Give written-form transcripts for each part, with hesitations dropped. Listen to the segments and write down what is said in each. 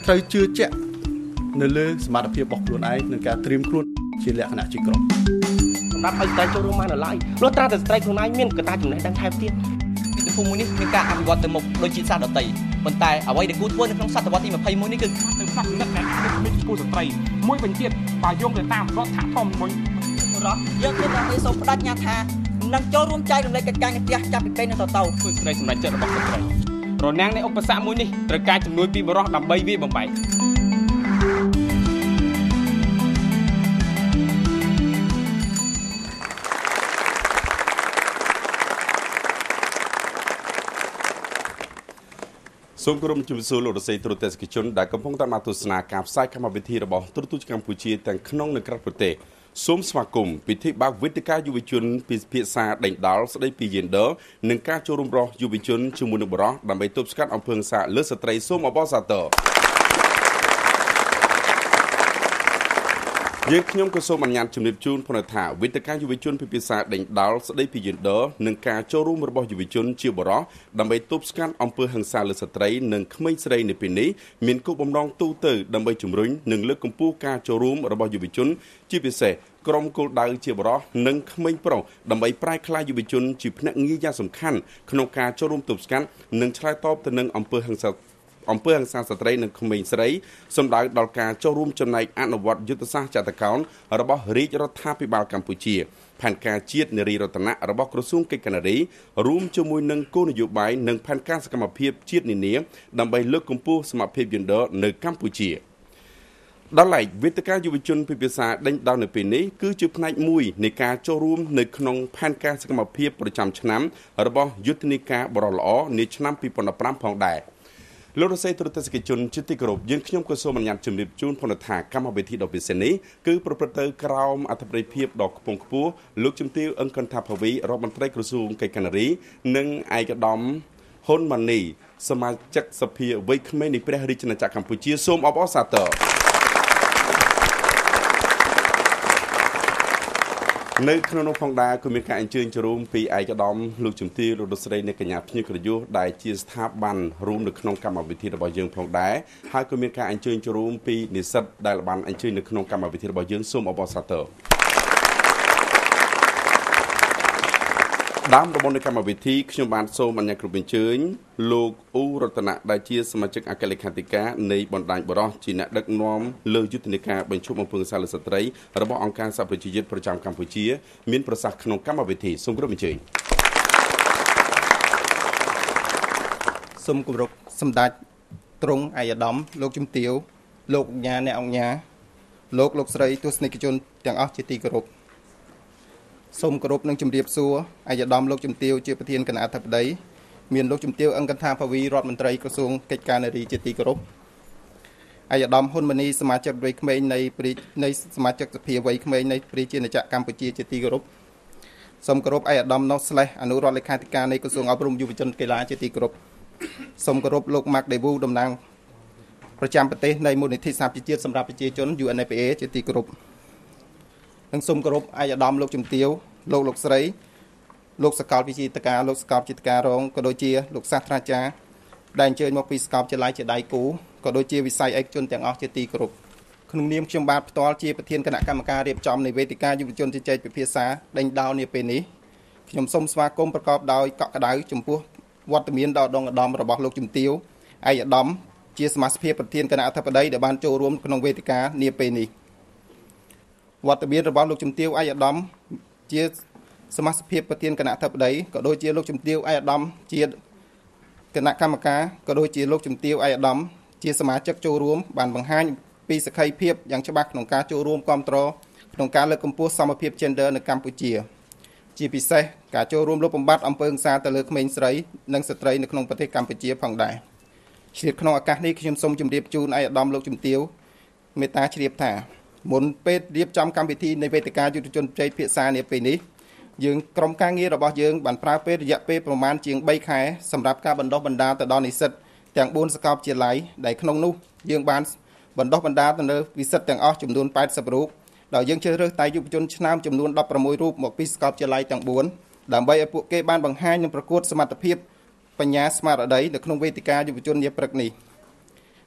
ត្រូវជឿជាក់នៅលើសមត្ថភាពរបស់ខ្លួនឯងនិងការត្រៀមខ្លួនជាលក្ខណៈជាក្រុមសម្រាប់ឲ្យស្ត្រីចូលរួមបានឡើយព្រោះត្រាតែស្ត្រីខ្លួនឯងមានកត្តាចំណេះដឹងថែមទៀតពិភពមួយនេះមានការអភិវឌ្ឍទៅមុខដូចជាតិសាសន៍ដទៃប៉ុន្តែអ្វីដែលគួរធ្វើនៅក្នុងសតវត្សទី21នេះគឺទៅផ្លាស់ប្ដូរនៃគូស្ត្រីមួយវិញទៀតបើយោងទៅតាមរដ្ឋធម្មនុញ្ញរដ្ឋយើងគិតថាសូមបដិញ្ញាថានឹងចូលរួមចែករំលែកកិច្ចការងារផ្ទះចាប់ពីពេលនេះទៅធ្វើស្ត្រីសម្រេចចិត្តរបស់ស្ត្រីរនាំងនៃឧបសគ្គមួយនេះត្រូវការជំនួយពីបុរសដើម្បីវាបំបែកសូមគោរពជំរាបសួរលោករដ្ឋមន្ត្រីទូតទេសជនដែលកំពុងតាមទស្សនាការផ្សាយកម្មវិធីរបស់ទូរទស្សន៍កម្ពុជាទាំងក្នុងនិងក្រៅប្រទេសសូមស្វាគមន៍ពិធីបើកវេទិកាយុវជនពិភាក្សាដេញដោលស្ដីពី gender និងការចូលរួមរបស់យុវជនជាមួយនឹងបុរសដើម្បីទប់ស្កាត់អំពើហិង្សាលើស្ត្រីសូមអបអរសាទរយើងខ្ញុំក៏សូមអនុញ្ញាតជំរាបជូនផងថាវេទិកាយុវជនពិភាក្សាដេញដោលស្ដីពី gender និងការចូលរួមរបស់យុវជនជាបុរសដើម្បីទប់ស្កាត់អំពើហិង្សាលើស្ត្រីនិងក្មេងស្រីនៅពេលនេះមានគោលបំណងទូទៅដើម្បីជំរុញនិងលើកកម្ពស់ការចូលរួមរបស់យុវជនជាពិសេសក្រុមគោលដៅជាបុរសនិងក្មេងប្រុសដើម្បីប្រែក្លាយយុវជនជាភ្នាក់ងារយ៉ាងសំខាន់ក្នុងការចូលរួមទប់ស្កាត់និងឆ្លើយតបទៅនឹងអំពើហិង្សាស្ត្រីនិងក្មេងស្រីសម្ដៅដល់ការចូលរួមចំណែកអនុវត្តយុទ្ធសាស្ត្រចតុកោណរបស់រាជរដ្ឋាភិបាលកម្ពុជាផែនការជាតិនារីរតនៈរបស់ក្រសួងកិច្ចការនារីរួមជាមួយនឹងគោលនយោបាយនិងផែនការសកម្មភាពជាតិនានាដើម្បីលើកកម្ពស់សមត្ថភាព gender នៅកម្ពុជាដល់ឡែកវេទិកាយុវជនពិភាក្សាដេញដោលនៅពេលនេះគឺជាផ្នែកមួយនៃការចូលរួមនៅក្នុងផែនការសកម្មភាពប្រចាំឆ្នាំរបស់យុទ្ធនាការបរិល្អនាឆ្នាំ2015ផងដែរលោករដ្ឋមន្ត្រីទូតទេសជនជាទីគោរពយើងខ្ញុំក៏សូមអនុញ្ញាតជំរាបជូនផងថាកម្មវិធីដ៏ពិសេសនេះគឺប្រព្រឹត្តទៅក្រោមអធិបតីភាពដ៏ខ្ពង់ខ្ពស់លោកជំទាវអឹងកន្ថាភាវីរដ្ឋមន្ត្រីក្រសួងកិច្ចការនារីនិងឯកឧត្តមហ៊ុនម៉ាណីសមាជិកសភាវ័យក្មេងនៃព្រះរាជាណាចក្រកម្ពុជាសូមអបអរសាទរនៅក្នុងនោះផងដែរក៏មានការអញ្ជើញចូលរួមពីឯកឧត្តមលោកជំទាវលោកស្រីនៃកញ្ញាភ្ញៀវក្រយុសដែលជាស្ថាប័នរួមនៅក្នុងកម្មវិធីរបស់យើងផងដែរហើយក៏មានការអញ្ជើញចូលរួមពីនិស្សិតដែលបានអញ្ជើញនៅក្នុងកម្មវិធីរបស់យើងសូមអបអរសាទរដើមដំបូងនៃកម្មវិធីខ្ញុំបានសូមអនុញ្ញាតគ្រប់អញ្ជើញលោកអ៊ូរតនៈដែលជាសមាជិកអគ្គលេខាធិការនៃបណ្ដាញបរិសុទ្ធជាអ្នកដឹកនាំលើយុទ្ធនាការបញ្ឈប់អំពើហិង្សាលើស្ត្រីរបស់អង្គការសហប្រជាជាតិប្រចាំកម្ពុជាមានប្រសាសន៍ក្នុងកម្មវិធីសូមគោរពអញ្ជើញសូមគោរពសម្ដេចទ្រង់ឯកឧត្តមលោកជំទាវលោកអញ្ញាអ្នកអង្គញាលោកស្រីទស្សនិកជនទាំងអស់ជាទីគោរពសូមគោរពនិងជម្រាបសួរឯកឧត្តមលោកជំទាវជាប្រធានគណៈអធិបតីមានលោកជំទាវអឹងកន្ថាភាវីរដ្ឋមន្ត្រីក្រសួងកិច្ចការនារីជាទីគោរពឯកឧត្តមហ៊ុនម៉ាណីសមាជិកវ័យក្មេងនៃសមាជិកសភាវ័យក្មេងនៃព្រះជាណាចក្រកម្ពុជាជាទីគោរពសូមគោរពឯកឧត្តមនោះស្លេះអនុរដ្ឋលេខាធិការនៃក្រសួងអប់រំយុវជនកីឡាជាទីគោរពសូមគោរពលោក Marc តំណាងប្រចាំប្រទេសនៃមូលនិធិសហប្រជាជាតិសម្រាប់ប្រជាជន UNFPA ជាទីគោរពនិងសូមគោរពឯកឧត្តមលោកជំទាវលោកស្រីលោកសកលវិទ្យាតការលោកសកលវិទ្យាតការរងក៏ដូចជាលោកសាស្ត្រាចារ្យដែលអញ្ជើញមកពីសាកលវិទ្យាល័យជាដៃគូក៏ដូចជាវិស័យឯកជនទាំងអស់ជាទីគោរពក្នុងនាមខ្ញុំបាទផ្ទាល់ជាប្រធានគណៈកម្មការរៀបចំនៃវេទិកាយុវជនជជែកពិភាក្សាដេញដោលនាពេលនេះខ្ញុំសូមស្វាគមន៍ប្រកបដោយកក់ក្ដៅចំពោះវត្តមានដ៏ដងឧត្តមរបស់លោកជំទាវឯកឧត្តមជាសមាជិកប្រធានគណៈអធិបតីដែលបានចូលរួមក្នុងវេទិកានាពេលនេះវត្តមានរបស់លោកជំទាវឯកឧត្តមជាសមាជិកប្រធានគណៈអធិបតីក៏ដូចជាលោកជំទាវឯកឧត្តមជាគណៈកម្មការក៏ដូចជាលោកជំទាវឯកឧត្តមជាសមាជិកចូលរួមបានបង្ហាញពីសក្ខីភាពយ៉ាងច្បាស់ក្នុងការចូលរួមគាំទ្រក្នុងការលើកកម្ពស់សមភាព gender នៅកម្ពុជាជាពិសេសការចូលរួមលុបបំបាត់អំពើហិង្សាទៅលើក្មេងស្រីនិងស្ត្រីនៅក្នុងប្រទេសកម្ពុជាផងដែរឆ្លៀតក្នុងឱកាសនេះខ្ញុំសូមជម្រាបជូនឯកឧត្តមលោកជំទាវមេត្តាជ្រាបថាមុនពេលរៀបចំកម្មវិធីនៃវេទិកាយុទ្ធជនជ័យភាសានាពេលនេះយើងក្រុមការងាររបស់យើងបានប្រើពេលរយៈពេលប្រមាណជាង3ខែសម្រាប់ការបណ្ដុះបណ្ដាលទៅដល់និស្សិតទាំង4សាកលវិទ្យាល័យដែលក្នុងនោះយើងបានបណ្ដុះបណ្ដាលទៅលើនិស្សិតទាំងអស់ចំនួន80រូបដោយយើងជ្រើសរើសតែយុវជនឆ្នើមចំនួន16រូបមកពីសាកលវិទ្យាល័យទាំង4ដើម្បីឲ្យពួកគេបានបង្ហាញនិងប្រកួតសមត្ថភាពបញ្ញាស្មារតីនៅក្នុងវេទិកាយុវជននាព្រឹកនេះ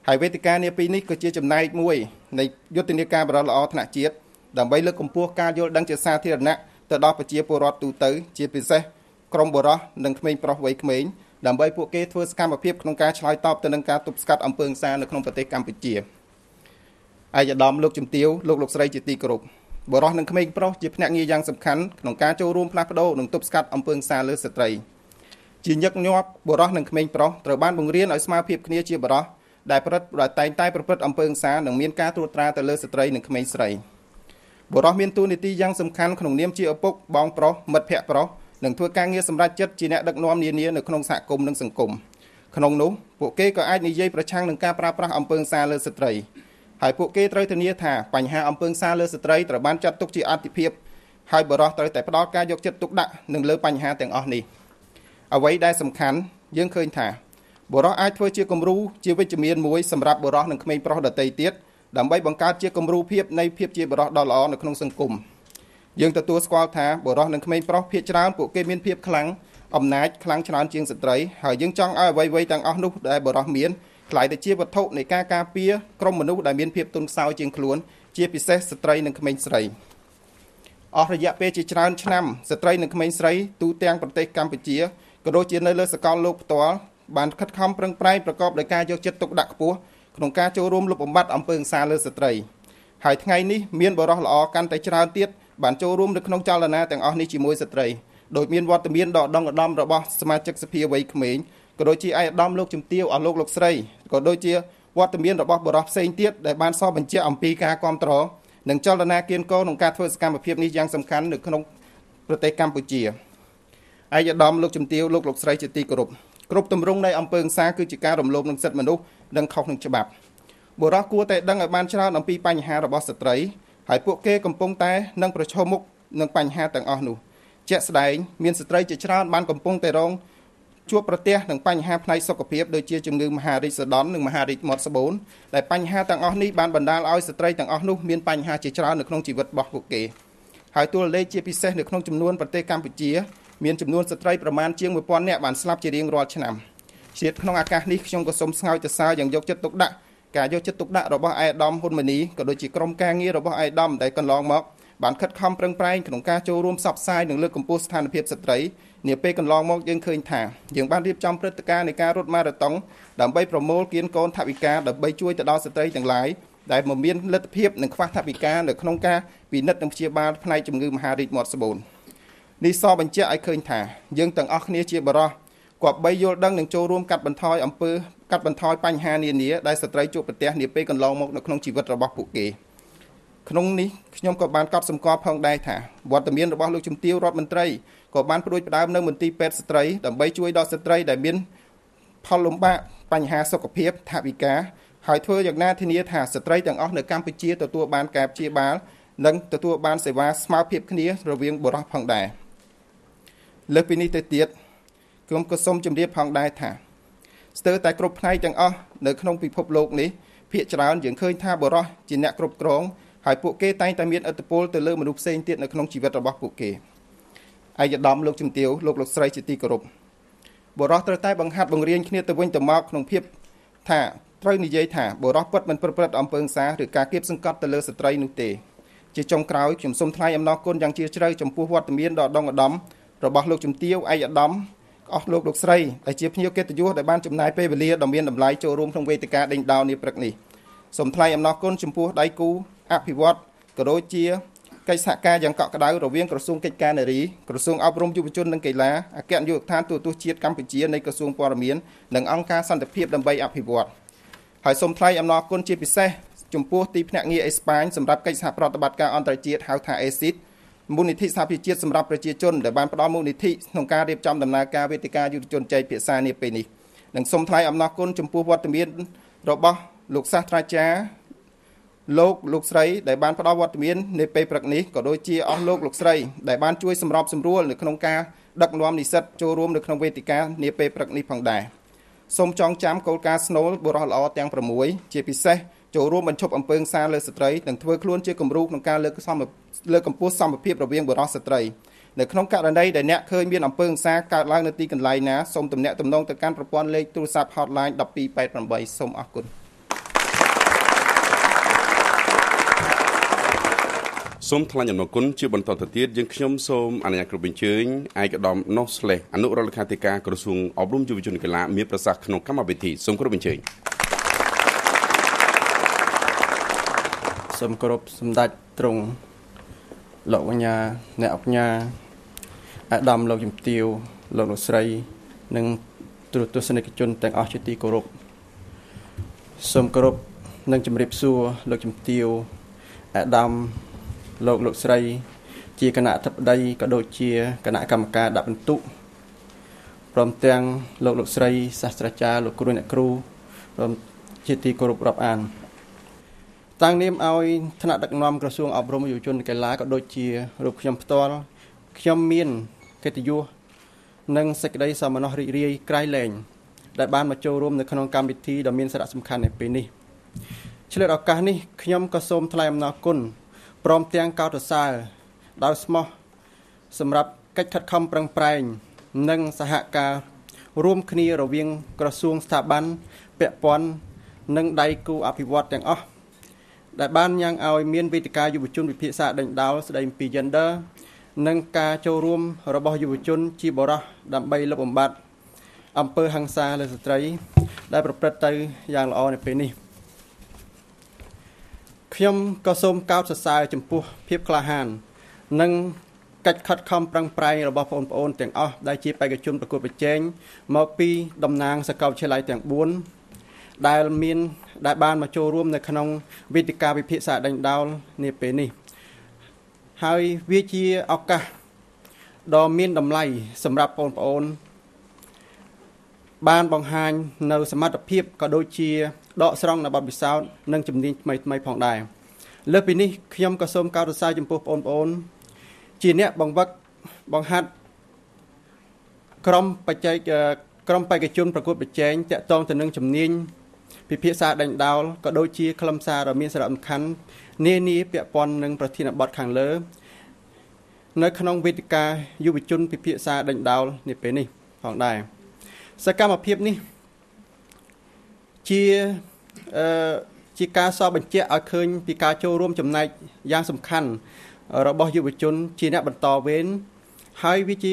ហើយវេទិកានាពេលនេះក៏ជាចំណែកមួយនៃយុទ្ធនាការបរិបទល្អថ្នាក់ជាតិដើម្បីលើកកម្ពស់ការយល់ដឹងជាសាធារណៈទៅដល់ប្រជាពលរដ្ឋទូទៅជាពិសេសក្រុមបុរសនិងក្មេងប្រុសវ័យក្មេងដើម្បីពួកគេធ្វើសកម្មភាពក្នុងការឆ្លើយតបទៅនឹងការទប់ស្កាត់អំពើហិង្សានៅក្នុងប្រទេសកម្ពុជាឯកឧត្តមលោកជំទាវលោកស្រីជាទីគោរពបុរសនិងក្មេងប្រុសជាភ្នាក់ងារយ៉ាងសំខាន់ក្នុងការចូលរួមផ្លាស់ប្ដូរនិងទប់ស្កាត់អំពើហិង្សាលើស្ត្រីជាញឹកញាប់បុរសនិងក្មេងប្រុសត្រូវបានបង្រៀនឲ្យស្មើភាពគ្នាជាបុរសដែលតែងតែប្រព្រឹត្តអំពើហិង្សានិងមានការត្រួតត្រាទៅលើស្ត្រីនិងក្មេងស្រីបុរសមានតួនាទីយ៉ាងសំខាន់ក្នុងនាមជាឪពុកបងប្រុសមិត្តភក្តិប្រុសនិងធ្វើការងារសម្រាប់ចិត្តជាអ្នកដឹកនាំនានានៅក្នុងសហគមន៍និងសង្គមក្នុងនោះពួកគេក៏អាចនិយាយប្រឆាំងនឹងការប្រើប្រាស់អំពើហិង្សាលើស្ត្រីហើយពួកគេត្រូវធានាថាបញ្ហាអំពើហិង្សាលើស្ត្រីត្រូវបានចាត់ទុកជាអាទិភាពហើយបុរសត្រូវតែផ្ដល់ការយកចិត្តទុកដាក់នឹងលើបញ្ហាទាំងអស់នេះអ្វីដែលសំខាន់យើងឃើញថាបុរសអាចធ្វើជាគំរូជាវិជ្ជមានមួយសម្រាប់បុរសនិងក្មេងប្រុសដទៃទៀតដើម្បីបង្កើតជាគំរូភាពនៃភាពជាបុរសដ៏ល្អនៅក្នុងសង្គមយើងទទួលស្គាល់ថាបុរសនិងក្មេងប្រុសភាគច្រើនពួកគេមានភាពខ្លាំងអំណាចខ្លាំងច្រើនជាងស្ត្រីហើយយើងចង់ឲ្យអ្វីៗទាំងអស់នោះដែលបុរសមានខ្លាយទៅជាវត្ថុនៃការការពារក្រុមមនុស្សដែលមានភាពទន់ខ្សោយជាងខ្លួនជាពិសេសស្ត្រីនិងក្មេងស្រីអស់រយៈពេលជាច្រើនឆ្នាំស្ត្រីនិងក្មេងស្រីទូទាំងប្រទេសកម្ពុជាក៏ដូចជានៅលើសកលលោកផ្ទាល់បានខិតខំប្រឹងប្រែងប្រកបដោយការយកចិត្តទុកដាក់ខ្ពស់ក្នុងការចូលរួមលុបបំបាត់អំពើហិង្សាលើស្ត្រីហើយថ្ងៃនេះមានបុរសល្អកាន់តែច្រើនទៀតបានចូលរួមនៅក្នុងចលនាទាំងអស់នេះជាមួយស្ត្រីដោយមានវត្តមានដ៏ដងឧត្តមរបស់សមាជិកសភាវ័យក្មេងក៏ដូចជាឯកឧត្តមលោកជំទាវអស់លោកស្រីក៏ដូចជាវត្តមានរបស់បុរសផ្សេងទៀតដែលបានសរបញ្ជាក់អំពីការគាំទ្រនិងចលនាគៀនកោក្នុងការធ្វើសកម្មភាពនេះយ៉ាងសំខាន់នៅក្នុងប្រទេសកម្ពុជាឯកឧត្តមលោកជំទាវលោកស្រីជាទីគោរពគ្រប់ទម្រង់នៃអំពើហិង្សាគឺជាការរំលោភនឹងសិទ្ធិមនុស្សនិងខុសនឹងច្បាប់បុរសគួរតែដឹងឲ្យបានច្រើនអំពីបញ្ហារបស់ស្ត្រីហើយពួកគេកំពុងតែនឹងប្រឈមមុខនឹងបញ្ហាទាំងអស់នោះជាក់ស្ដែងមានស្ត្រីជាច្រើនបានកំពុងតែរងជួបប្រទះនឹងបញ្ហាផ្នែកសុខភាពដូចជាជំងឺមហារីកសដន់និងមហារីកមាត់ស្បូនដែលបញ្ហាទាំងអស់នេះបានបណ្ដាលឲ្យស្ត្រីទាំងអស់នោះមានបញ្ហាជាច្រើននៅក្នុងជីវិតរបស់ពួកគេហើយតួលេខជាពិសេសនៅក្នុងចំនួនប្រទេសកម្ពុជាមានចំនួនស្ត្រីប្រមាណជាង 1000 នាក់បានស្លាប់ជារៀងរាល់ឆ្នាំជាតិក្នុងឱកាសនេះខ្ញុំក៏សូមស្ងើចទៅសើយ៉ាងយកចិត្តទុកដាក់ការយកចិត្តទុកដាក់របស់ឯកឧត្តមហ៊ុនម៉ាណីក៏ដូចជាក្រុមការងាររបស់ឯកឧត្តមដែលកន្លងមកបានខិតខំប្រឹងប្រែងក្នុងការចូលរួមផ្សព្វផ្សាយនិងលើកកម្ពស់ស្ថានភាពស្ត្រីនាពេលកន្លងមកយើងឃើញថាយើងបានរៀបចំព្រឹត្តិការណ៍នៃការរត់ម៉ារ៉ាតុងដើម្បីប្រមូលគៀនកូនថវិកាដើម្បីជួយទៅដល់ស្ត្រីទាំងឡាយដែលមិនមានលទ្ធភាពនិងខ្វះថវិកានៅក្នុងការពិនិត្យនិងព្យាបាលផ្នែកជំងឺមហារីកមាត់ស្បូននេះសបញ្ជាក់ឲ្យឃើញថាយើងទាំងអស់គ្នាជាបរិសុទ្ធគប្បីយល់ដឹងនិងចូលរួមកាត់បន្ថយបញ្ហានានាដែលស្ត្រីជួបប្រទះនាពេលកន្លងមកនៅក្នុងជីវិតរបស់ពួកគេក្នុងនេះខ្ញុំក៏បានកត់សម្គាល់ផងដែរថាវត្តមានរបស់លោកជំទាវរដ្ឋមន្ត្រីក៏បានផ្ដួចផ្ដើមនៅមន្ទីរពេទ្យស្ត្រីដើម្បីជួយដល់ស្ត្រីដែលមានផលលំបាកបញ្ហាសុខភាពថវិកាហើយធ្វើយ៉ាងណាធានាថាស្ត្រីទាំងអស់នៅកម្ពុជាទទួលបានការព្យាបាលនិងទទួលបានសេវាស្មើភាពគ្នារវាងបុរសផងដែរលើសពីនេះទៅទៀតខ្ញុំក៏សូមជម្រាបផងដែរថាស្ទើរតែគ្រប់ផ្នែកទាំងអស់នៅក្នុងពិភពលោកនេះភាគច្រើនយើងឃើញថាបុរសជាអ្នកគ្រប់គ្រងហើយពួកគេតែងតែមានឥទ្ធិពលទៅលើមនុស្សផ្សេងទៀតនៅក្នុងជីវិតរបស់ពួកគេឯកឧត្តមលោកជំទាវលោកស្រីជាទីគោរពបុរសត្រូវតែបង្ហាត់បង្រៀនគ្នាទៅវិញទៅមកក្នុងភាពថាត្រូវនិយាយថាបុរសពិតមិនប្រព្រឹត្តអំពើហិង្សាឬការគៀបសង្កត់ទៅលើស្ត្រីនោះទេជាចុងក្រោយខ្ញុំសូមថ្លែងអំណរគុណយ៉ាងជ្រាលជ្រៅចំពោះវត្តមានដ៏ដងឧត្តមរបស់លោកជំទាវឯកឧត្តមអស់លោកស្រីដែលជាភ្ញៀវកិត្តិយសដែលបានចំណាយពេលវេលាដ៏មានតម្លៃចូលរួមក្នុងវេទិកាដេញដោលនាព្រឹកនេះសូមថ្លែងអំណរគុណចំពោះដៃគូអភិវឌ្ឍក៏ដូចជាកិច្ចសហការយ៉ាងកក់ក្ដៅរវាងក្រសួងកិច្ចការនារីក្រសួងអប់រំយុវជននិងកីឡាអគ្គនាយកដ្ឋានទូតជាតិកម្ពុជានៃក្រសួងព័ត៌មាននិងអង្គការសន្តិភាពដើម្បីអភិវឌ្ឍហើយសូមថ្លែងអំណរគុណជាពិសេសចំពោះទីភ្នាក់ងារអេស្ប៉ាញសម្រាប់កិច្ចសហប្រតិបត្តិការអន្តរជាតិហៅថា ACID មូលនិធិសហប្រជាជាតិសម្រាប់ប្រជាជនដែលបានផ្ដល់មូលនិធិក្នុងការរៀបចំដំណើរការវេទិកាយុទ្ធជនចែកភាសានាពេលនេះនិងសូមថ្លែងអំណរគុណចំពោះវត្តមានរបស់លោកសាស្ត្រាចារ្យលោកស្រីដែលបានផ្ដល់វត្តមាននៅពេលព្រឹកនេះក៏ដូចជាអស់លោកស្រីដែលបានជួយសម្របសម្រួលនៅក្នុងការដឹកនាំនិស្សិតចូលរួមនៅក្នុងវេទិកានាពេលព្រឹកនេះផងដែរសូមចងចាំគោលការណ៍ស្នូលបុរសល្អទាំង6ជាពិសេសចូលរួមបញ្ឈប់អំពើហិង្សាលើស្ត្រីនិងធ្វើខ្លួនជាគំរូក្នុងការលើកកម្ពស់សមភាពរវាងបុរសស្ត្រីនៅក្នុងករណីដែលអ្នកឃើញមានអំពើហិង្សាកើតឡើងនៅទីកន្លែងណាសូមទំនាក់ទំនងទៅកាន់ប្រព័ន្ធលេខទូរស័ព្ទ hotline 1288សូមអរគុណសូមថ្លែងអំណរគុណជាបន្តទៅទៀតយើងខ្ញុំសូមអនុញ្ញាតគ្រប់បញ្ជើញឯកឧត្តមណូស្លេសអនុរដ្ឋលេខាធិការក្រសួងអប់រំយុវជននិងកីឡាមានប្រសាសន៍ក្នុងកម្មវិធីសូមគោរពបញ្ជើញសូមគោរពសម្ដេចទ្រង់លោកកញ្ញាអ្នកអង្គការអាដាមលោកជំទាវលោកស្រីនិងទូរទស្សនិកជនទាំងអស់ជាទីគោរពសូមគោរពនិងជម្រាបសួរលោកជំទាវអាដាមលោកស្រីជាគណៈអធិបតីក៏ដូចជាគណៈកម្មការដាក់ពិន្ទុព្រមទាំងលោកស្រីសាស្ត្រាចារ្យលោកគ្រូអ្នកគ្រូព្រមជាទីគោរពរាប់អានតាំងនាមឲ្យថ្នាក់ដឹកនាំក្រសួងអប់រំយុវជននិងកីឡាក៏ដូចជារូបខ្ញុំផ្ទាល់ខ្ញុំមានកិត្តិយសនិងសេចក្តីសោមនស្សរីករាយក្រៃលែងដែលបានមកចូលរួមនៅក្នុងកម្មវិធីដ៏មានសារៈសំខាន់នៅពេលនេះឆ្លៀតឱកាសនេះខ្ញុំក៏សូមថ្លែងអំណរគុណព្រមទាំងកោតសរសើរដោយស្មោះសម្រាប់កិច្ចខិតខំប្រឹងប្រែងនិងសហការរួមគ្នារវាងក្រសួងស្ថាប័នពាក់ព័ន្ធនិងដៃគូអភិវឌ្ឍទាំងអស់ដែលបានញ៉ាំងឲ្យមានវេទិកាយុវជនវិភាសាដេញដោលស្ដីអំពី gender និងការចូលរួមរបស់យុវជនជាបរិសុទ្ធដើម្បីលុបបំបាត់អំពើហិង្សាលើស្ត្រីដែលប្រព្រឹត្តទៅយ៉ាងល្អនៅពេលនេះខ្ញុំក៏សូមកោតសរសើរចំពោះភាពក្លាហាននិងកិច្ចខិតខំប្រឹងប្រែងរបស់បងប្អូនទាំងអស់ដែលជាបេក្ខជនប្រកួតប្រជែងមកពីតំណាងសាកលវិទ្យាល័យទាំង4ដែលបានមកចូលរួមនៅក្នុងវេទិកាវិភាសាដេញដោលនាពេលនេះហើយវាជាឱកាសដ៏មានតម្លៃសម្រាប់បងប្អូនបានបង្ហាញនៅសមត្ថភាពក៏ដូចជាដកស្រង់នៅបទពិសោធន៍និងជំនាញថ្មីផងដែរលើសពីនេះខ្ញុំក៏សូមកោតសរសើរចំពោះបងប្អូនជាអ្នកបង្ហាត់ក្រុមបេក្ខជនប្រកួតប្រជែងតាក់ទងទៅនឹងជំនាញពិភាក្សាដេញដោលក៏ដូចជាខ្លឹមសារដ៏មានសារៈសំខាន់នានាពាក់ព័ន្ធនឹងប្រធានបទខាងលើនៅក្នុងវេទិកាយុវជនពិភាក្សាដេញដោលនាពេលនេះផងដែរសកម្មភាពនេះជាការសរបញ្ជាក់ឲ្យឃើញពីការចូលរួមចំណែកយ៉ាងសំខាន់របស់យុវជនជាអ្នកបន្តវេនហើយវាជា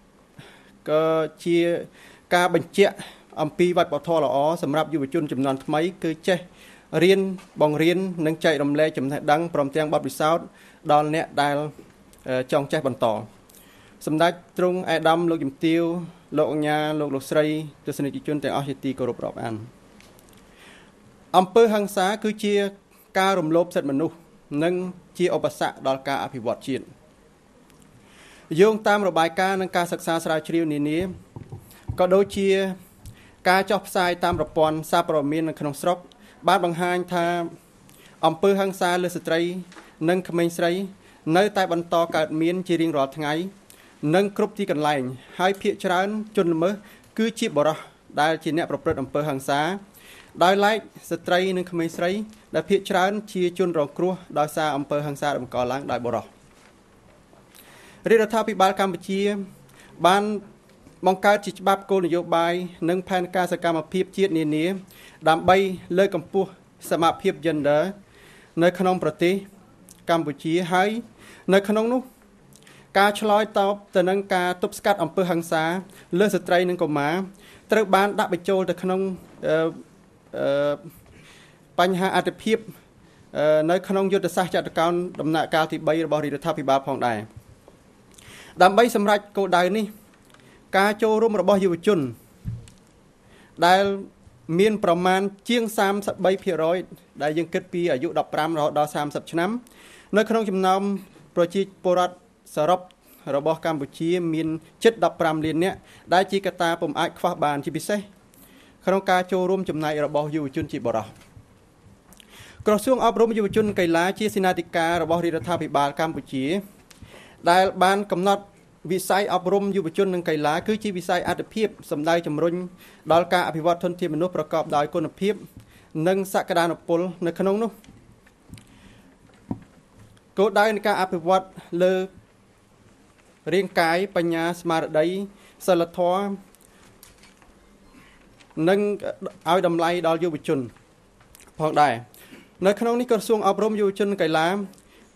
ការបញ្ជាក់អំពីវប្បធម៌ល្អសម្រាប់យុវជនចំនួនថ្មីគឺចេះរៀនបង្រៀននិងចែករំលែកចំណេះដឹងព្រមទាំងបទពិសោធន៍ដល់អ្នកដែលចង់ចេះបន្តសម្ដេចទ្រង់អាដាមលោកជំទាវលោកអញ្ញាលោកស្រីទស្សនិកជនទាំងអស់ជាទីគោរពរាប់អានអំពើហិង្សាគឺជាការរំលោភសិទ្ធិមនុស្សនិងជាឧបសគ្គដល់ការអភិវឌ្ឍជាតិយោងតាមរបាយការណ៍និងការសិក្សាស្រាវជ្រាវនានាក៏ដូចជាការចុះផ្សាយតាមប្រព័ន្ធសារព័ត៌មាននៅក្នុងស្រុកបានបង្ហាញថាអំពើហិង្សាលើស្ត្រីនិងក្មេងស្រីនៅតែបន្តកើតមានជារៀងរាល់ថ្ងៃនិងគ្រប់ទីកន្លែងហើយភាគច្រើនជនល្មើសគឺជាបុរសដែលជាអ្នកប្រព្រឹត្តអំពើហិង្សាដោយឡែកស្ត្រីនិងក្មេងស្រីដែលភាគច្រើនជាជនរងគ្រោះដោយសារអំពើហិង្សាដែលបង្កឡើងដោយបុរសរដ្ឋាភិបាលកម្ពុជាបានបង្កើតជាច្បាប់គោលនយោបាយនិងផែនការសកម្មភាពជាតិនានាដើម្បីលើកកម្ពស់សមភាព gender នៅក្នុងប្រទេសកម្ពុជាហើយនៅក្នុងនោះការឆ្លើយតបទៅនឹងការទប់ស្កាត់អំពើហិង្សាលើស្ត្រីនិងកុមារត្រូវបានដាក់បញ្ចូលទៅក្នុងបញ្ហាអត្ថភាពនៅក្នុងយុទ្ធសាស្ត្រចតុកោណដំណាក់កាលទី3របស់រដ្ឋាភិបាលផងដែរដើម្បីសម្រេចគោលដៅនេះការចូលរួមរបស់យុវជនដែលមានប្រមាណជាង 33% ដែលយើងគិតពីអាយុ15រហូតដល់30ឆ្នាំនៅក្នុងចំណោមប្រជាពលរដ្ឋសរុបរបស់កម្ពុជាមានជិត15លាននាក់ដែលជាកត្តាពុំអាចខ្វះបានជាពិសេសក្នុងការចូលរួមចំណែករបស់យុវជនជាបរិសុទ្ធក្រសួងអប់រំយុវជនកីឡាជាសេនាធិការរបស់រដ្ឋាភិបាលកម្ពុជាដែលបានកំណត់វិស័យអប់រំយុវជននិងកីឡាគឺជាវិស័យអាទិភាពសម្ដៅជំរុញដល់ការអភិវឌ្ឍធនធានមនុស្សប្រកបដោយគុណភាពនិងសក្តានុពលនៅក្នុងនោះគោលដៅនៃការអភិវឌ្ឍលើរាងកាយបញ្ញាស្មារតីសិលធម៌និងឲ្យតម្លៃដល់យុវជនផងដែរនៅក្នុងនេះក្រសួងអប់រំយុវជននិងកីឡា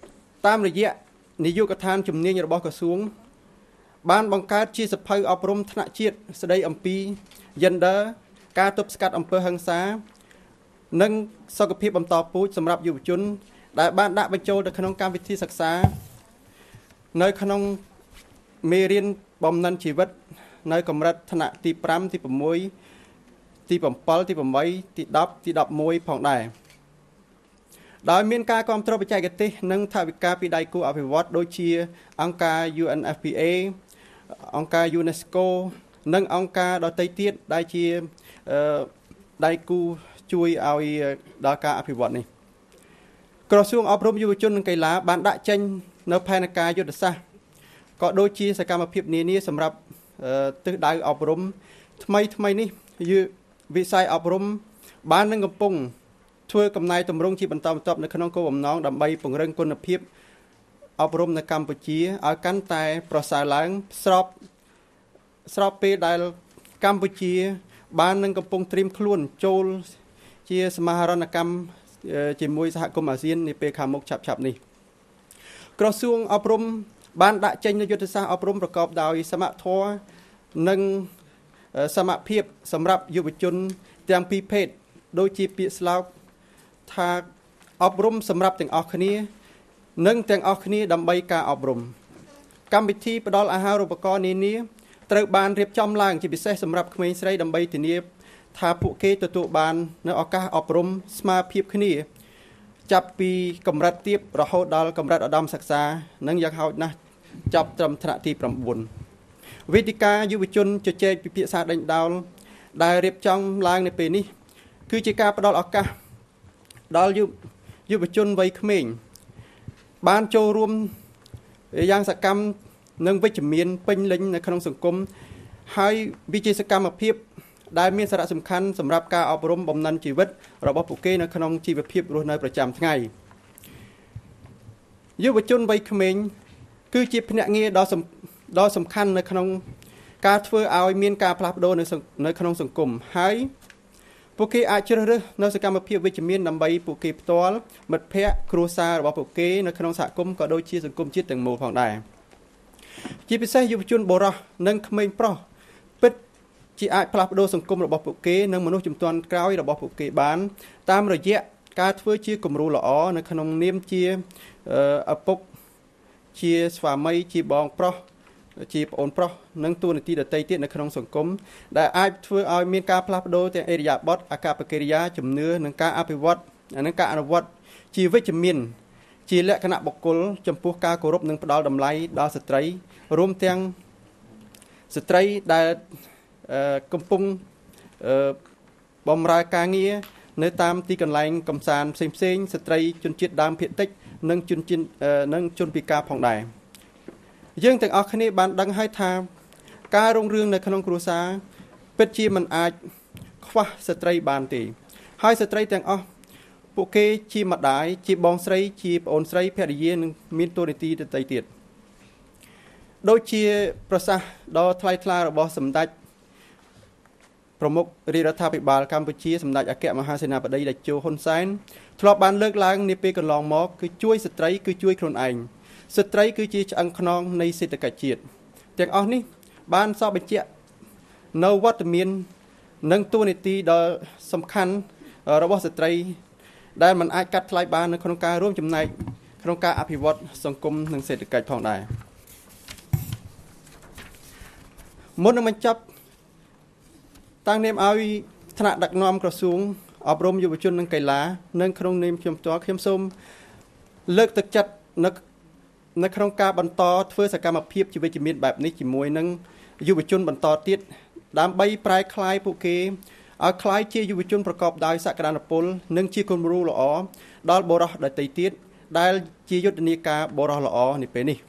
តាមរយៈនាយកដ្ឋានជំនាញរបស់ក្រសួងបានបង្កើតជាសភៅអប់រំថ្នាក់ជាតិស្ដីអំពី gender ការទប់ស្កាត់អំពើហិង្សានិងសុខភាពបន្តពូជសម្រាប់យុវជនដែលបានដាក់បញ្ចូលទៅក្នុងកម្មវិធីសិក្សានៅក្នុងមេរៀនបំណិនជីវិតនៅកម្រិតថ្នាក់ទី5ទី6ទី7ទី8ទី10ទី11ផងដែរដោយមានការគាំទ្របច្ចេកទេសនិងថវិកាពីដៃគូអភិវឌ្ឍដូចជាអង្គការ UNFPA អង្គការ UNESCO និងអង្គការដទៃទៀតដែលជាដៃគូជួយឲ្យដល់ការអភិវឌ្ឍនេះក្រសួងអប់រំយុវជននិងកីឡាបានដាក់ចេញនៅផែនការយុទ្ធសាស្ត្រក៏ដូចជាសកម្មភាពនានាសម្រាប់ទិសដៅអប់រំថ្មីនេះវិស័យអប់រំបាននឹងកំពុងធ្វើកំណែទម្រង់ជាបន្តបន្ទាប់នៅក្នុងគោលបំណងដើម្បីពង្រឹងគុណភាពអប់រំនៅកម្ពុជាឲ្យកាន់តែប្រសើរឡើងស្របពេលដែលកម្ពុជាបាននឹងកំពុងត្រៀមខ្លួនចូលជាសមាហរណកម្មជាមួយសហគមន៍អាស៊ាននាពេលខាងមុខឆាប់ៗនេះក្រសួងអប់រំបានដាក់ចេញនូវយុទ្ធសាស្ត្រអប់រំប្រកបដោយសមធម៌និងសមភាពសម្រាប់យុវជនទាំងពីរភេទដូចជាពាក្យស្លោកថាអប់រំសម្រាប់ទាំងអស់គ្នានិងទាំងអស់គ្នាដើម្បីការអប់រំកម្មវិធីផ្ដល់អាហារូបករណ៍នានាត្រូវបានរៀបចំឡើងជាពិសេសសម្រាប់ក្មេងស្រីដើម្បីធានាថាពួកគេទទួលបាននូវឱកាសអប់រំស្មើភាពគ្នាចាប់ពីកម្រិតទាបរហូតដល់កម្រិតឧត្តមសិក្សានិងយ៉ាងហោចណាស់ចាប់ត្រឹមថ្នាក់ទី9វេទិកាយុវជនជជែកពិភាក្សាដេញដោលដែលរៀបចំឡើងនៅពេលនេះគឺជាការផ្ដល់ឱកាសដល់យុវជនវ័យក្មេងបានចូលរួមយ៉ាងសកម្មនិងវិជ្ជមានពេញលេញនៅក្នុងសង្គមហើយវាជាសកម្មភាពដែលមានសារៈសំខាន់សម្រាប់ការអប់រំបំណិនជីវិតរបស់ពួកគេនៅក្នុងជីវភាពរស់នៅប្រចាំថ្ងៃយុវជនវ័យក្មេងគឺជាភ្នាក់ងារដ៏សំខាន់នៅក្នុងការធ្វើឲ្យមានការផ្លាស់ប្ដូរនៅក្នុងសង្គមហើយពួកគេអាចជ្រើសរើសនៅសកម្មភាពវិជ្ជមានដើម្បីពួកគេផ្ទាល់មិត្តភ័ក្តិគ្រួសាររបស់ពួកគេនៅក្នុងសហគមន៍ក៏ដូចជាសង្គមជាតិទាំងមូលផងដែរជាពិសេសយុវជនបុរសនិងក្មេងប្រុសពិតជាអាចផ្លាស់ប្ដូរសង្គមរបស់ពួកគេនិងមនុស្សជំនាន់ក្រោយរបស់ពួកគេបានតាមរយៈការធ្វើជាគំរូល្អនៅក្នុងនាមជាឪពុកជាស្វាមីជាបងប្រុសជាប្អូនប្រុសនិងតួនាទីដទៃទៀតនៅក្នុងសង្គមដែលអាចធ្វើឲ្យមានការផ្លាស់ប្ដូរទាំងអិរិយាបថអាកប្បកិរិយាជំនឿនិងការអភិវឌ្ឍនិងការអនុវត្តជាវិជ្ជមានជាលក្ខណៈបុគ្គលចំពោះការគោរពនិងផ្ដល់តម្លៃដល់ស្ត្រីរួមទាំងស្ត្រីដែលកំពុងបម្រើការងារនៅតាមទីកន្លែងកំសាន្តផ្សេងស្ត្រីជនជាតិដើមភាគតិចនិងជនពិការផងដែរយើងទាំងអស់គ្នាបានដឹងហើយថាការរុងរឿងនៅក្នុងគ្រួសារពិតជាមិនអាចខ្វះស្ត្រីបានទេហើយស្ត្រីទាំងអស់ពួកគេជាម្ដាយជាបងស្រីជាប្អូនស្រីភរិយានិងមានតួនាទីដទៃទៀតដូចជាប្រសាសន៍ដ៏ថ្លៃថ្លារបស់សម្ដេចប្រមុខរាជរដ្ឋាភិបាលកម្ពុជាសម្ដេចអគ្គមហាសេនាបតីតេជោហ៊ុនសែនធ្លាប់បានលើកឡើងនាពេលកន្លងមកគឺជួយស្ត្រីគឺជួយខ្លួនឯងស្ត្រីគឺជាឆ្អឹងខ្នងនៃសេដ្ឋកិច្ចជាតិទាំងអស់នេះបានសពបញ្ជាក់នៅវត្តមាននិងតួនាទីដ៏សំខាន់របស់ស្ត្រីដែលมันអាចកាត់ថ្លៃបាននៅក្នុងការរួមចំណែកក្នុងការអភិវឌ្ឍសង្គមនិងសេដ្ឋកិច្ចផងដែរមុននឹងបញ្ចប់តាំងនាមឲ្យថ្នាក់ដឹកនាំក្រសួងអប់រំយុវជននិងកីឡានិងក្នុងនាមខ្ញុំផ្ទាល់ខ្ញុំសូមលើកទឹកចិត្តនៅក្នុងការបន្តធ្វើសកម្មភាពជាវិជ្ជមានបែបនេះជាមួយនឹងយុវជនបន្តទៀតដើម្បីប្រែក្លាយពួកគេឲ្យក្លាយជាយុវជនប្រកបដោយសក្តានុពលនិងជាគំរូល្អដល់បុរសដទៃទៀតដែលជាយុទ្ធនាការបុរសល្អនាពេលនេះ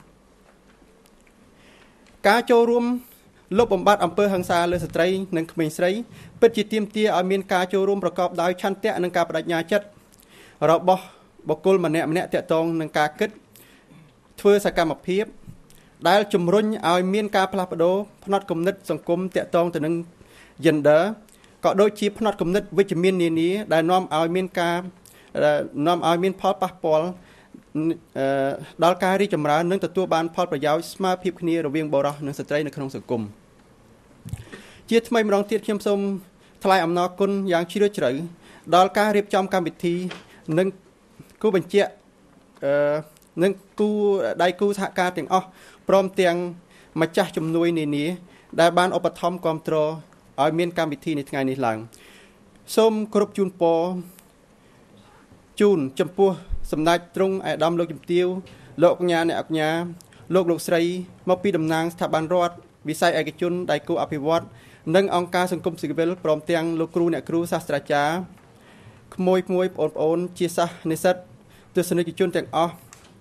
ការចូលរួមលុបបំបាត់អំពើហិង្សាលើស្ត្រីនិងក្មេងស្រីពិតជាទាមទារឲ្យមានការចូលរួមប្រកបដោយឆន្ទៈនិងការបដិញ្ញាចិត្តរបស់បុគ្គលម្នាក់ៗទាក់ទងនឹងការគិតធ្វើសកម្មភាពដែលជំរុញឲ្យមានការផ្លាស់ប្ដូរផ្នត់គំនិតសង្គមទាក់ទងទៅនឹង gender ក៏ដូចជាផ្នត់គំនិតវិជ្ជមាននានាដែលនាំឲ្យមានផលប៉ះពាល់ដល់ការរីកចម្រើននិងទទួលបានផលប្រយោជន៍ស្មើភាពគ្នារវាងបុរសនិងស្ត្រីនៅក្នុងសង្គមជាថ្មីម្ដងទៀតខ្ញុំសូមថ្លែងអំណរគុណយ៉ាងជ្រាលជ្រៅដល់ការរៀបចំកម្មវិធីនិងគូបញ្ជាក់និងគូដៃគូសហការទាំងអស់ព្រមទាំងម្ចាស់ជំនួយនានាដែលបានឧបត្ថម្ភគាំទ្រឲ្យមានកម្មវិធីនៅថ្ងៃនេះឡើងសូមគោរពជូនពរជូនចំពោះសម្ដេចទ្រង់អាយដាមលោកជំទាវលោកកញ្ញាអ្នកកញ្ញាលោកស្រីមកពីតំណាងស្ថាប័នរដ្ឋវិស័យឯកជនដៃគូអភិវឌ្ឍនិងអង្គការសង្គមស៊ីវិលព្រមទាំងលោកគ្រូអ្នកគ្រូសាស្ត្រាចារ្យក្មួយបងប្អូនជាសិស្សនិស្សិតទស្សនិកជនទាំងអស់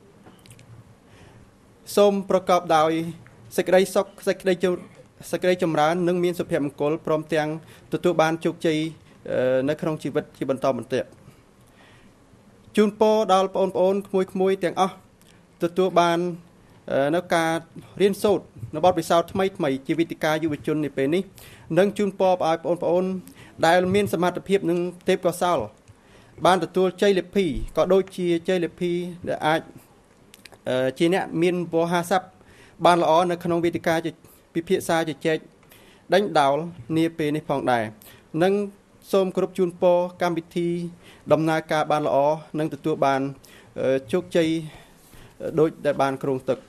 សូមប្រកបដោយសេចក្តីសុខសេចក្តីចម្រើននិងមានសុភមង្គលព្រមទាំងទទួលបានជោគជ័យនៅក្នុងជីវិតជាបន្តបន្ទាប់ជូនពរដល់បងប្អូនក្មួយទាំងអស់ទទួលបាននៅការរៀនសូត្រនៅបទពិសោធន៍ថ្មីជាវេទិកាយុវជននាពេលនេះនិងជូនពរឲ្យបងប្អូនដែលមានសមត្ថភាពនិងទេពកោសល្យបានទទួលជ័យលាភីក៏ដូចជាជ័យលាភីដែលអាចជាអ្នកមានវោហារស័ព្ទបានល្អនៅក្នុងវេទិកាពិភាក្សាជជែកដេញដោលនាពេលនេះផងដែរនិងសូមគោរពជូនពរកម្មវិធីដំណើរការបានល្អនិងទទួលបានជោគជ័យដូចដែលបានគ្រោងទឹក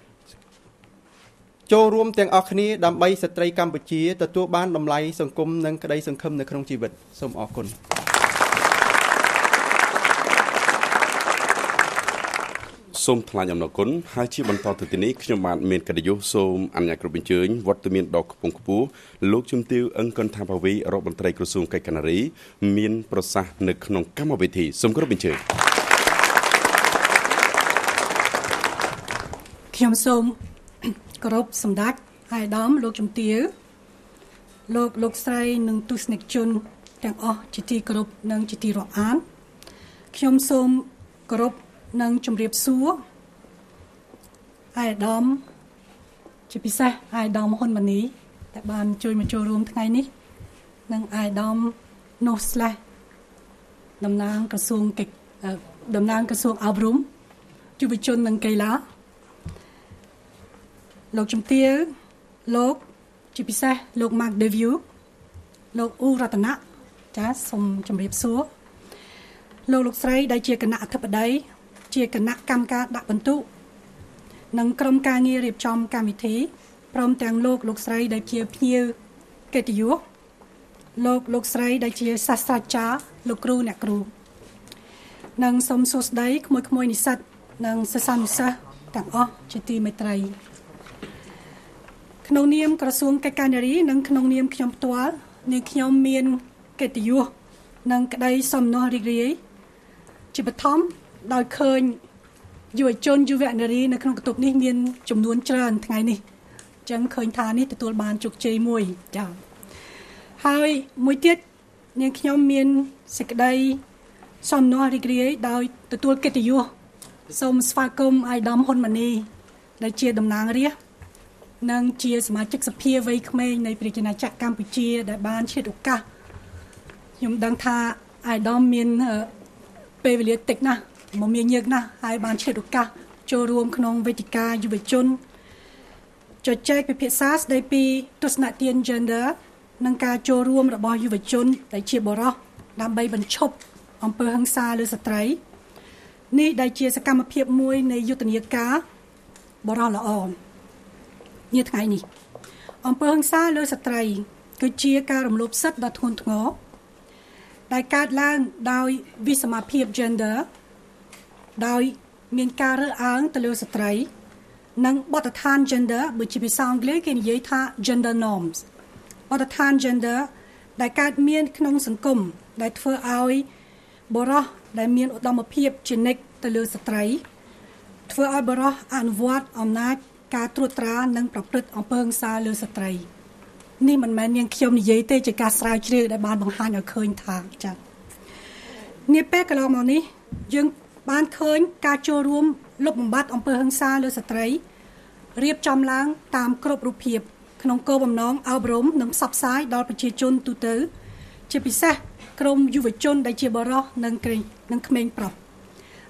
ចូលរួមទាំងអស់គ្នាដើម្បីស្ត្រីកម្ពុជាទទួលបានតម្លៃសង្គមនិងក្តីសង្ឃឹមនៅក្នុងជីវិតសូមអរគុណសូមថ្លែងអំណរគុណហើយជាបន្តទៅទីនេះខ្ញុំបាទមានកិត្តិយសសូមអនុញ្ញាតគ្រប់អញ្ជើញវត្តមានដ៏ខ្ពង់ខ្ពស់លោកជំទាវកន្ថាភាវីរដ្ឋមន្ត្រីក្រសួងកិច្ចការនារីមានប្រសាសន៍នៅក្នុងកម្មវិធីសូមគោរពអញ្ជើញខ្ញុំសូមគោរពសម្ដេចអាយដាមលោកជំទាវលោកស្រីនិងទស្សនិកជនទាំងអស់ជាទីគោរពនិងជាទីរាប់អានខ្ញុំសូមគោរពនិងជម្រាបសួរអាយដាមជាពិសេសអាយដាមហ៊ុនម៉ាណីដែលបានជួយមកចូលរួមថ្ងៃនេះនិងអាយដាមនោះស្លេះតំណាងក្រសួងអប់រំយុវជននិងកីឡាលោកជំទាវលោកជាពិសេសលោក Marc Derveeuw លោកអ៊ូរតនៈចាសូមជម្រាបសួរលោកស្រីដែលជាគណៈអធិបតីជាគណៈកម្មការដាក់បន្ទុកនិងក្រុមការងាររៀបចំកម្មវិធីព្រមទាំងលោកស្រីដែលជាភ្ញៀវកិត្តិយសលោកស្រីដែលជាសាស្ត្រាចារ្យលោកគ្រូអ្នកគ្រូនិងសូមសួស្តីក្មួយនិស្សិតនិងសិស្សានុសិស្សទាំងអស់ជាទីមេត្រីក្នុងនាមក្រសួងកិច្ចការនារីនិងក្នុងនាមខ្ញុំផ្ទាល់នាងខ្ញុំមានកិត្តិយសនិងក្តីសំណោះរីករាយជាបឋមដោយឃើញយុវជនយុវនារីនៅក្នុងបន្ទប់នេះមានចំនួនច្រើនថ្ងៃនេះអញ្ចឹងឃើញថានេះទទួលបានជោគជ័យមួយចា៎ហើយមួយទៀតនាងខ្ញុំមានសេចក្តីសំណោះរីករាយដោយទទួលកិត្តិយសសូមស្វាគមន៍អាយដាមហ៊ុនម៉ាណីដែលជាតំណាងរាស្ត្រនិងជាសមាជិកសភាវ័យក្មេងនៃប្រជាណាចក្រកម្ពុជាដែលបានឆ្លៀតឱកាសខ្ញុំដឹងថាអាយដាមមានពេលវេលាតិចណាស់មកមានញឹកណាស់ហើយបានឆ្លៀតឱកាសចូលរួមក្នុងវេទិកាយុវជនជជែកពិភាក្សាស្ដីពីទស្សនៈទាន gender និងការចូលរួមរបស់យុវជនដែលជាបុរសដើម្បីបញ្ឈប់អំពើហិង្សាលើស្ត្រីនេះដែលជាសកម្មភាពមួយនៃយុទ្ធនាការបរិះល្អនាថ្ងៃនេះអំពើហិង្សាលើស្ត្រីគឺជាការរំលោភសិទ្ធិដ៏ធ្ងន់ធ្ងរដែលកើតឡើងដោយវិសមភាព gender ដោយមានការរើសអើងទៅលើស្ត្រីនិងបទដ្ឋាន gender បើជាភាសាអង់គ្លេសគេនិយាយថា gender norms បទដ្ឋាន gender ដែលកើតមានក្នុងសង្គមដែលធ្វើឲ្យបុរសដែលមានឧត្តមភាពជានិច្ចទៅលើស្ត្រីធ្វើឲ្យបុរសអនុវត្តអំណាចការត្រួតត្រានិងប្រព្រឹត្តអំពើហិង្សាលើស្ត្រីនេះមិនមែននាងខ្ញុំនិយាយទេជាការស្រាវជ្រាវដែលបានបង្ហាញឲ្យឃើញថាចា៎នាពេលកន្លងមកនេះយើងបានឃើញការចូលរួមលុបបំបាត់អំពើហិង្សាលើស្ត្រីរៀបចំឡើងតាមគ្រប់រូបភាពក្នុងគោលបំណងអប់រំនិងផ្សព្វផ្សាយដល់ប្រជាជនទូទៅជាពិសេសក្រុមយុវជនដែលជាបុរសនិងក្មេងប្រុស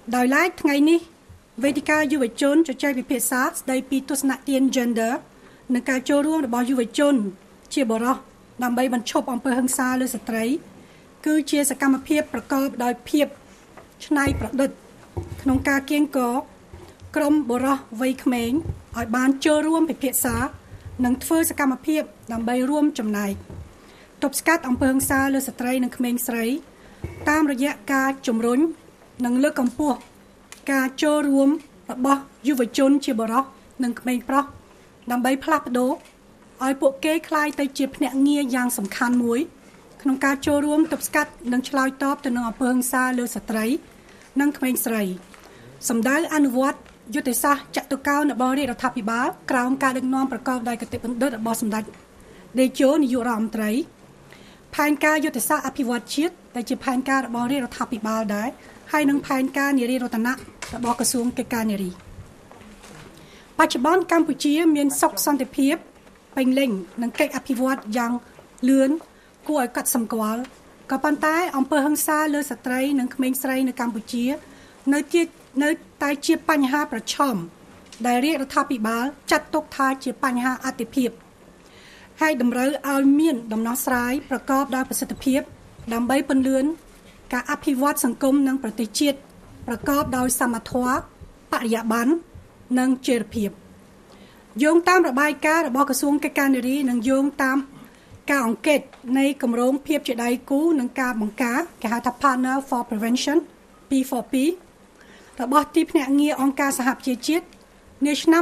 ដោយឡែកថ្ងៃនេះវេទិកាយុវជនជជែកពិភាក្សាស្ដីពីទស្សនៈទាន gender និងការចូលរួមរបស់យុវជនជាបុរសដើម្បីបញ្ឈប់អំពើហិង្សាលើស្ត្រីគឺជាសកម្មភាពប្រកបដោយភាពច្នៃប្រឌិតក្នុងការកៀងគរក្រុមបុរសវ័យក្មេងឲ្យបានចូលរួមពិភាក្សានិងធ្វើសកម្មភាពដើម្បីរួមចំណែកទប់ស្កាត់អំពើហិង្សាលើស្ត្រីនិងក្មេងស្រីតាមរយៈការជំរុញនិងលើកកម្ពស់ការចូលរួមរបស់យុវជនជាបុរសនិងក្មេងប្រុសដើម្បីផ្លាស់ប្ដូរឲ្យពួកគេក្លាយទៅជាភ្នាក់ងារយ៉ាងសំខាន់មួយក្នុងការចូលរួមទប់ស្កាត់និងឆ្លើយតបទៅនឹងអំពើហិង្សាលើស្ត្រីនិងក្មេងស្រីសម្ដៅអនុវត្តយុទ្ធសាស្ត្រចតុកោណរបស់រាជរដ្ឋាភិបាលក្រោមការដឹកនាំប្រកបដោយគតិបណ្ឌិតរបស់សម្ដេចតេជោនាយករដ្ឋមន្ត្រីផែនការយុទ្ធសាស្ត្រអភិវឌ្ឍជាតិដែលជាផែនការរបស់រាជរដ្ឋាភិបាលដែរហើយនិងផែនការនារីរតនៈរបស់ក្រសួងកិច្ចការនារីបច្ចុប្បន្នកម្ពុជាមានសុខសន្តិភាពពេញលេញនិងកិច្ចអភិវឌ្ឍយ៉ាងលឿនគួរឲ្យកត់សម្គាល់ក៏ប៉ុន្តែអំពើហិង្សាលើស្ត្រីនិងក្មេងស្រីនៅកម្ពុជានៅតែជាបញ្ហាប្រឈមដែលរាជរដ្ឋាភិបាលចាត់ទុកថាជាបញ្ហាអាទិភាពហើយតម្រូវឲ្យមានដំណោះស្រាយប្រកបដោយប្រសិទ្ធភាពដើម្បីពន្លឿនការអភិវឌ្ឍសង្គមនិងប្រទេសជាតិប្រកបដោយសមធម៌បរិយាបន្ននិងចីរភាពយោងតាមរបាយការណ៍របស់ក្រសួងកិច្ចការនារីនិងយោងតាមការអង្កេតនៃគម្រោងភាពជាដៃគូនិងការបង្ការគេហៅថា Partner for Prevention P4P របស់ទីភ្នាក់ងារអង្គការសហប្រជាជាតិនាឆ្នាំ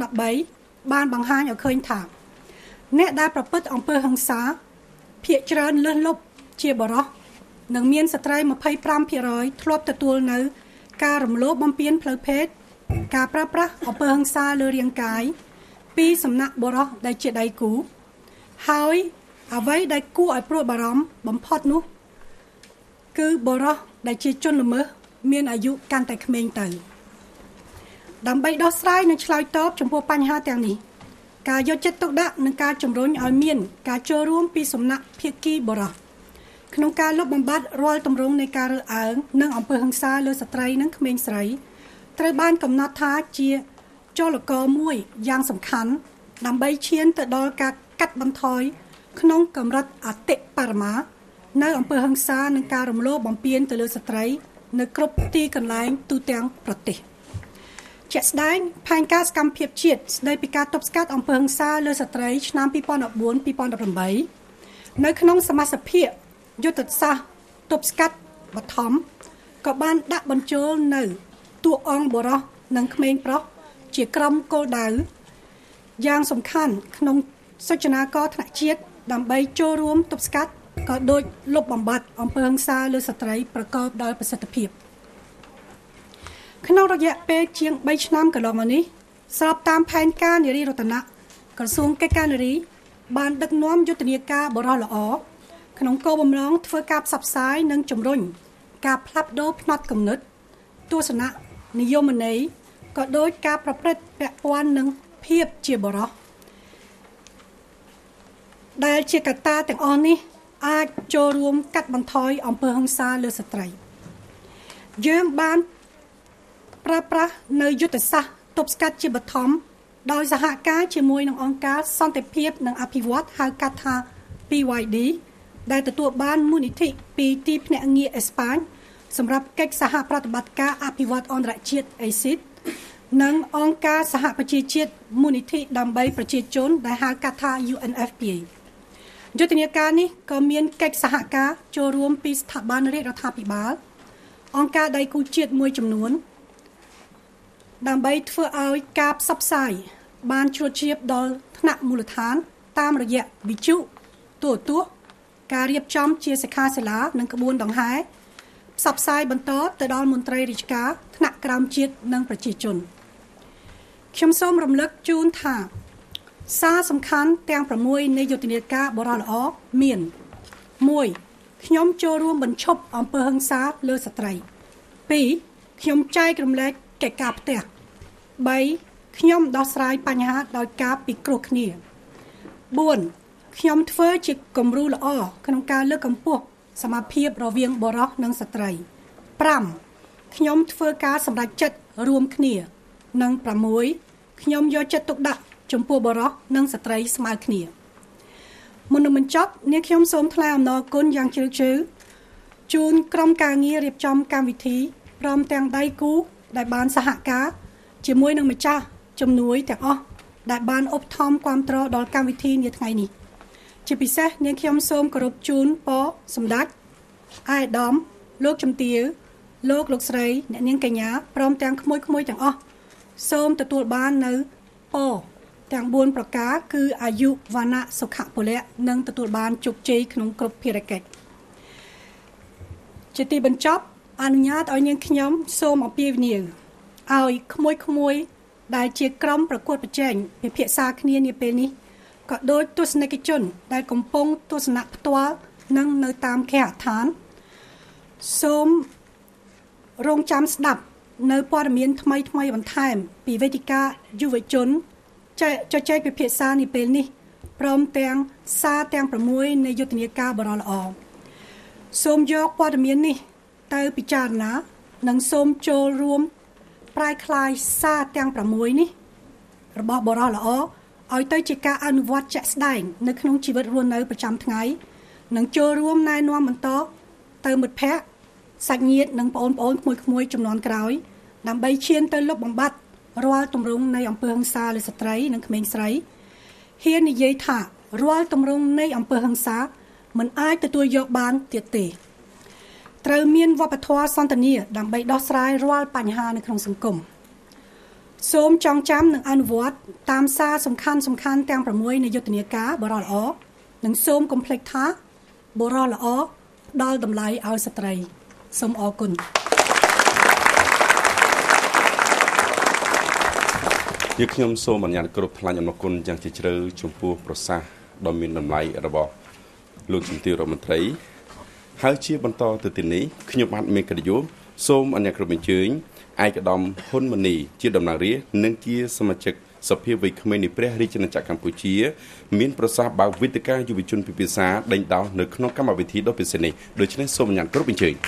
2013បានបង្ហាញឲ្យឃើញថាអ្នកដែលប្រព្រឹត្តអំពើហិង្សាភាគច្រើនលើសលប់ជាបុរសនិងមានស្ត្រី 25% ធ្លាប់ទទួលនៅការរំលោភបំពានផ្លូវភេទការប្រើប្រាស់អំពើហិង្សាលើរាងកាយពីសំណាក់បុរសដែលជាដៃគូហើយអ្វីដែលគួរឲ្យព្រួយបារម្ភបំផុតនោះគឺបុរសដែលជាជនល្មើសមានអាយុកាន់តែក្មេងទៅដើម្បីដោះស្រាយនិងឆ្លើយតបចំពោះបញ្ហាទាំងនេះការយកចិត្តទុកដាក់និងការជំរុញឲ្យមានការចូលរួមពីសំណាក់ភាគីបុរសក្នុងការលុបបំបាត់រាល់ទម្រង់នៃការរើសអើងនិងអំពើហិង្សាលើស្ត្រីនិងក្មេងស្រីត្រូវបានកំណត់ថាជាចលករមួយយ៉ាងសំខាន់ដើម្បីឈានទៅដល់ការកាត់បន្ថយក្នុងកម្រិតអតិបរមានៅអំពើហិង្សានិងការរំលោភបំពានទៅលើស្ត្រីនៅគ្រប់ទីកន្លែងទូទាំងប្រទេសជាក់ស្ដែងផែនការសកម្មភាពជាតិស្ដីពីការទប់ស្កាត់អំពើហិង្សាលើស្ត្រីឆ្នាំ2014-2018នៅក្នុងសមាជិកភាពយុទ្ធសាស្ត្រទប់ស្កាត់បឋមក៏បានដាក់បញ្ចូលនៅតួអង្គបុរសនិងក្មេងប្រុសជាក្រុមគោលដៅយ៉ាងសំខាន់ក្នុងសូចនាករថ្នាក់ជាតិដើម្បីចូលរួមទប់ស្កាត់ក៏ដូចលុបបំបាត់អំពើហិង្សាលើស្ត្រីប្រកបដោយប្រសិទ្ធភាពក្នុងរយៈពេលជាង3ឆ្នាំកន្លងមកនេះស្របតាមផែនការនារីរតនៈក្រសួងកិច្ចការនារីបានដឹកនាំយុទ្ធនាការបរិះល្អក្នុងគោលបំណងធ្វើការផ្សព្វផ្សាយនិងជំរុញការផ្លាស់ប្ដូរផ្នត់គំនិតទស្សនៈនិយមន័យក៏ដូចការប្រព្រឹត្តពាក់ព័ន្ធនឹងភាពជាបុរសដែលជាកត្តាទាំងអស់នេះអាចចូលរួមកាត់បន្ថយអំពើហិង្សាលើស្ត្រីយើងបានប្រើប្រាស់នៅយុទ្ធសាស្ត្រទប់ស្កាត់ជាបឋមដោយសហការជាមួយនឹងអង្គការសន្តិភាពនិងអភិវឌ្ឍហៅកាត់ថា PYD ដែលទទួលបានមូលនិធិពីទីភ្នាក់ងារអេស្ប៉ាញសម្រាប់កិច្ចសហប្រតិបត្តិការអភិវឌ្ឍអន្តរជាតិ ACID និងអង្គការសហប្រជាជាតិមូលនិធិដើម្បីប្រជាជនដែលហៅកាត់ថា UNFPA យុទ្ធនាការនេះក៏មានកិច្ចសហការចូលរួមពីស្ថាប័នរាជរដ្ឋាភិបាលអង្គការដៃគូជាតិមួយចំនួនដើម្បីធ្វើឲ្យការផ្សព្វផ្សាយបានជ្រួតជ្រាបដល់ថ្នាក់មូលដ្ឋានតាមរយៈវិទ្យុទូរទស្សន៍ការរៀបចំជាសិក្ខាសាលានិងក្បួនដង្ហែផ្សព្វផ្សាយបន្តទៅដល់មន្ត្រីរាជការថ្នាក់ក្រោមជាតិនិងប្រជាជនខ្ញុំសូមរំលឹកជូនថាសារសំខាន់ទាំង6នៃយុទ្ធនាការបរិះល្អមាន1ខ្ញុំចូលរួមបញ្ឈប់អំពើហិង្សាលើស្ត្រី2ខ្ញុំចែករំលែកកិច្ចការផ្ទះ3ខ្ញុំដោះស្រាយបញ្ហាដោយការពិគ្រោះគ្នា4ខ្ញុំធ្វើជាគំរូល្អក្នុងការលើកកម្ពស់សមភាពរវាងបុរសនិងស្ត្រី5 ខ្ញុំធ្វើការសម្រេចចិត្តរួមគ្នានិង6ខ្ញុំយកចិត្តទុកដាក់ចំពោះបុរសនិងស្ត្រីស្មើគ្នាមុននឹងបញ្ចប់នាងខ្ញុំសូមថ្លែងអំណរគុណយ៉ាងជ្រាលជ្រៅជូនក្រុមការងាររៀបចំកម្មវិធីព្រមទាំងដៃគូដែលបានសហការជាមួយនឹងម្ចាស់ជំនួយទាំងអស់ដែលបានឧបត្ថម្ភគាំទ្រដល់កម្មវិធីនាថ្ងៃនេះជាពិសេសនាងខ្ញុំសូមគោរពជូនពរសម្ដេចអាយដាមលោកជំទាវលោកស្រីអ្នកនាងកញ្ញាព្រមទាំងក្មួយៗទាំងអស់សូមទទួលបាននៅពរទាំង4ប្រការគឺអាយុវណ្ណៈសុខៈពលៈនិងទទួលបានជោគជ័យក្នុងគ្រប់ភារកិច្ចជាទីបញ្ចប់អនុញ្ញាតឲ្យនាងខ្ញុំសូមអំពាវនាវឲ្យក្មួយៗដែលជាក្រុមប្រកួតប្រជែងពិភាក្សាគ្នានាពេលនេះក៏ដូចទស្សនិកជនដែលកំពុងទស្សនៈផ្ទាល់និងនៅតាមគេហដ្ឋានសូមរងចាំស្ដាប់នៅព័ត៌មានថ្មីបន្ថែមពីវេទិកាយុវជនជជែកពិភាក្សានាពេលនេះព្រមទាំងសារទាំង6នៃយុទ្ធនាការបរិល្អសូមយកព័ត៌មាននេះទៅពិចារណានិងសូមចូលរួមប្រែក្លាយសារទាំង6នេះរបស់បរិល្អឲ្យទៅជាការអនុវត្តជាក់ស្ដែងនៅក្នុងជីវិតរស់នៅប្រចាំថ្ងៃនិងចូលរួមណែនាំបន្តទៅមិត្តភ័ក្តិសាច់ញាតិនិងបងប្អូនក្មួយៗចំនួនក្រោយដើម្បីឈានទៅលុបបំបាត់រាល់ទម្រង់នៃអំពើហិង្សាលើស្ត្រីនិងក្មេងស្រីហ៊ាននិយាយថារាល់ទម្រង់នៃអំពើហិង្សាមិនអាចទទួលយកបានទៀតទេត្រូវមានវប្បធម៌សន្តានាដើម្បីដោះស្រាយរាល់បញ្ហានៅក្នុងសង្គមសូមចងចាំនិងអនុវត្តតាមសារសំខាន់ទាំង6នៃយុទ្ធនាការបរិល្អនិងសូមកុំភ្លេចថាបរិល្អផ្ដល់តម្លៃឲ្យស្ត្រីសូមអរគុណយើងខ្ញុំសូមអនុញ្ញាតគ្រប់ថ្លែងអំណរគុណយ៉ាងជ្រាលជ្រៅចំពោះប្រសាសន៍ដ៏មានតម្លៃរបស់លោកជំទាវរដ្ឋមន្ត្រីហើយជាបន្តទៅទីនេះខ្ញុំបាទមេករិយោសូមអនុញ្ញាតគ្រប់អញ្ជើញឯកឧត្តមហ៊ុនម៉ាណីជាតំណាងរាស្ត្រនិងជាសមាជិកសភាវ័យក្មេងនៃព្រះរាជាណាចក្រកម្ពុជាមានប្រសាសន៍បើកវេទិកាយុវជនពិភាក្សាដេញដោលនៅក្នុងកម្មវិធីដ៏ពិសេសនេះដូច្នេះសូមអនុញ្ញាតគ្រប់អញ្ជើញ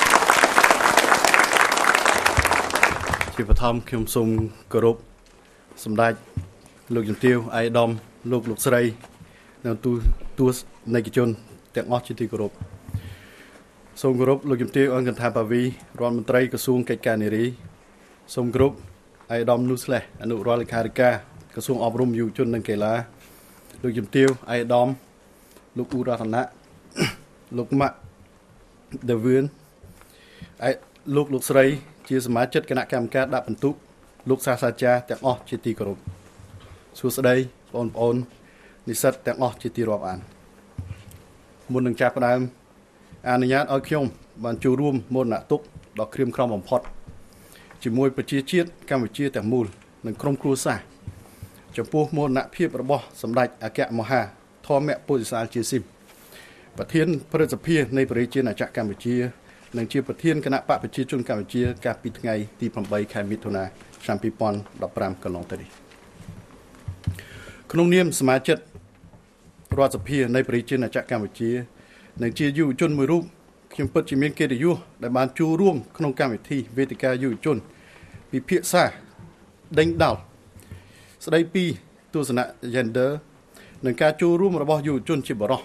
ជាបឋមខ្ញុំសូមគោរពសម្ដេចលោកជំទាវអាយដាមលោកស្រីនិងទស្សនិកជនទាំងអស់ជាទីគោរពសូមគោរពលោកជំទាវអង្គថាបាវីរដ្ឋមន្ត្រីក្រសួងកិច្ចការនារីសូមគោរពអាយដាមSlesអនុរដ្ឋលេខាធិការក្រសួងអប់រំយុវជននិងកីឡាលោកជំទាវអាយដាមលោកRatanakលោកMarc Derveeuwលោកស្រីជាសមាជិកគណៈកម្មការដាក់បន្ទុកលោកសាស្ត្រាចារ្យទាំងអស់ជាទីគោរពសួស្តីបងប្អូននិស្សិតទាំងអស់ជាទីរាប់អានមុននឹងចាប់ផ្ដើមអនុញ្ញាតឲ្យខ្ញុំបានចូលរួមមរណទុក្ខដ៏ក្រៀមក្រំបំផុតជាមួយប្រជាជាតិកម្ពុជាទាំងមូលនិងក្រុមគ្រួសារចំពោះមរណភាពរបស់សម្ដេចអគ្គមហាធម្មពុទ្ធិសាលជាស៊ីមប្រធានព្រឹទ្ធសភានៃព្រះរាជាណាចក្រកម្ពុជានិងជាប្រធានគណៈបកប្រជាជនកម្ពុជាកាលពីថ្ងៃទី8ខែមិថុនាឆ្នាំ2015កន្លងទៅនេះក្នុងនាមសមាជិករដ្ឋសភានៃព្រះរាជាណាចក្រកម្ពុជានិងជាយុវជនមួយរូបខ្ញុំពិតជាមានកិត្តិយសដែលបានចូលរួមក្នុងកម្មវិធីវេទិកាយុវជនពិភាក្សាដេញដោលស្ដីពីទស្សនៈ gender និងការចូលរួមរបស់យុវជនជាបរិសុទ្ធ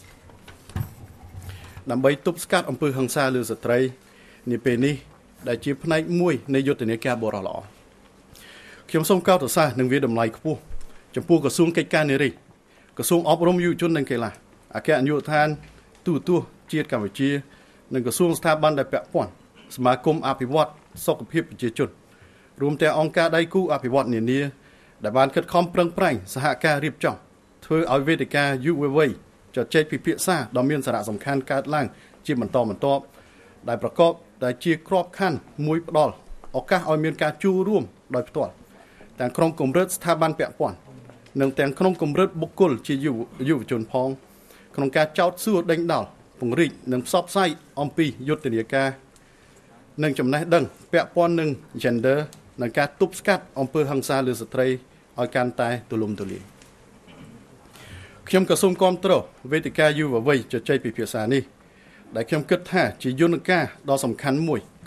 ដើម្បីទប់ស្កាត់អំពើហិង្សាលើស្ត្រីនាពេលនេះដែលជាផ្នែកមួយនៃយុទ្ធនាការបរិសុទ្ធល្អខ្ញុំសូមកោតសរសើរនិងវាតម្លៃខ្ពស់ចំពោះក្រសួងកិច្ចការនារីក្រសួងអប់រំយុវជននិងកីឡាអគ្គនាយកដ្ឋានទូតជាតិកម្ពុជានិងក្រសួងស្ថាប័នដែលពាក់ព័ន្ធសមាគមអភិវឌ្ឍសុខភាពប្រជាជនរួមទាំងអង្គការដៃគូអភិវឌ្ឍនានាដែលបានខិតខំប្រឹងប្រែងសហការរៀបចំធ្វើឲ្យវេទិកាយុវវ័យជជែកពិភាក្សាដ៏មានសារៈសំខាន់កើតឡើងជាបន្តបន្ទាប់ដែលប្រកបដែលជាក្របខ័ណ្ឌមួយផ្ដល់ឱកាសឲ្យមានការចូលរួមដោយផ្ទាល់ទាំងក្នុងកម្រិតស្ថាប័នពាក់ព័ន្ធនិងទាំងក្នុងកម្រិតបុគ្គលជាយុវជនផងក្នុងការចោទសួរដេញដោលពង្រីកនិងផ្សព្វផ្សាយអំពីយុទ្ធនាការនិងចំណេះដឹងពាក់ព័ន្ធនឹង gender និងការទប់ស្កាត់អំពើហិង្សាលើស្ត្រីឲ្យកាន់តែទូលំទូលាយខ្ញុំក៏សូមគាំទ្រវេទិកាយុវវ័យជជែកពិភាក្សានេះដែលខ្ញុំគិតថាជាយន្តការដ៏សំខាន់មួយ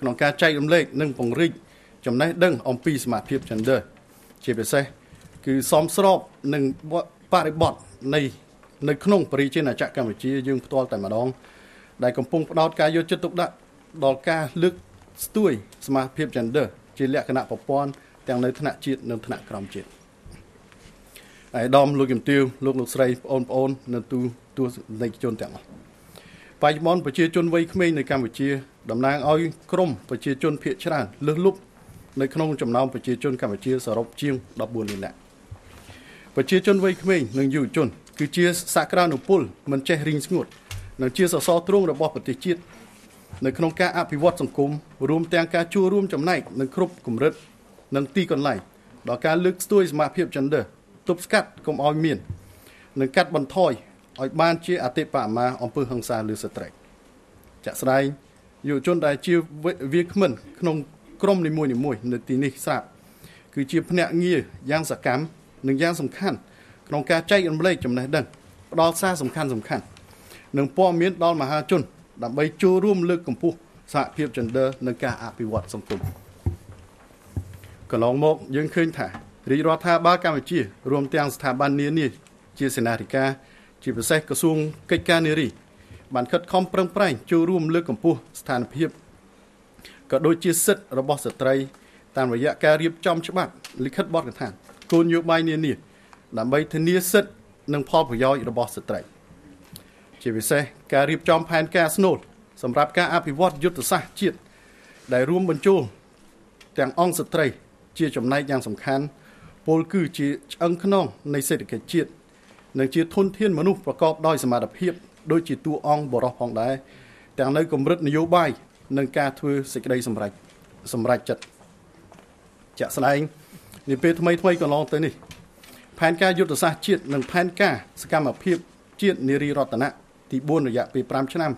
ក្នុងការចែករំលែកនិងពង្រីកចំណេះដឹងអំពីសមាភិប gender ជាពិសេសគឺសមស្របនឹងបរិបទនៅក្នុងប្រជាជាតិអាចារ្យកម្ពុជាយើងផ្ទាល់តែម្ដងដែលកំពុងផ្ដោតការយកចិត្តទុកដាក់ដល់ការលើកស្ទួយសមាភិប gender ជាលក្ខណៈប្រព័ន្ធទាំងនៅថ្នាក់ជាតិនិងថ្នាក់ក្រោមជាតិអាយដាមលោកជំទាវលោកស្រីបងប្អូននៅទស្សនិកជនទាំងអស់បច្ចុប្បន្នប្រជាជនវ័យក្មេងនៅកម្ពុជាតំណាងឲ្យក្រុមប្រជាជនភាគច្រើនលើសលប់នៅក្នុងចំណោមប្រជាជនកម្ពុជាសរុបជាង14លាននាក់ប្រជាជនវ័យក្មេងនិងយុវជនគឺជាសក្តានុពលមិនចេះរីងស្ងួតនិងជាសសរទ្រូងរបស់ប្រទេសជាតិនៅក្នុងការអភិវឌ្ឍសង្គមរួមទាំងការចូលរួមចំណែកនឹងគ្រប់កម្រិតនិងទីកន្លែងដល់ការលើកស្ទួយសមាភិប gender ទប់ស្កាត់កុំឲ្យមាននិងកាត់បន្ថយឲ្យបានជាអតិបរមាអំពើហិង្សាលើស្ត្រីជាក់ស្ដែងយុវជនដែលជាវាគ្មិនក្នុងក្រុមនីមួយៗនៅទីនេះស្រាប់គឺជាភ្នាក់ងារយ៉ាងសកម្មនិងយ៉ាងសំខាន់ក្នុងការចែករំលែកចំណេះដឹងផ្ដល់សារសំខាន់និងព័ត៌មានដល់មហាជនដើម្បីចូលរួមលើកកម្ពស់សហភាព gender និងការអភិវឌ្ឍសង្គមកន្លងមកយើងឃើញថារាជរដ្ឋាភិបាលកម្ពុជារួមទាំងស្ថាប័ននានាជាសេនាធិការជាពិសេសក្រសួងកិច្ចការនារីបានខិតខំប្រឹងប្រែងចូលរួមលើកកម្ពស់ស្ថានភាពក៏ដូចជាសិទ្ធិរបស់ស្ត្រីតាមរយៈការរៀបចំច្បាប់លិខិតបទដ្ឋានគោលនយោបាយនានាដើម្បីធានាសិទ្ធិនិងផលប្រយោជន៍របស់ស្ត្រីជាពិសេសការរៀបចំផែនការស្នូលសម្រាប់ការអភិវឌ្ឍយុទ្ធសាស្ត្រជាតិដែលរួមបញ្ចូលទាំងអង្គស្ត្រីជាចំណែកយ៉ាងសំខាន់ពលគឺជាឆ្អឹងខ្នងនៃសេដ្ឋកិច្ចជាតិនិងជាធនធានមនុស្សប្រកបដោយសមត្ថភាពដូចជាតួអង្គបរិសុទ្ធផងដែរទាំងនៅកម្រិតនយោបាយនិងការធ្វើសេចក្តីសម្រេចចិត្តជាក់ស្ដែងនាពេលថ្មីកន្លងទៅនេះផែនការយុទ្ធសាស្ត្រជាតិនិងផែនការសកម្មភាពជាតិនារីរតនៈទី4រយៈពេល5ឆ្នាំ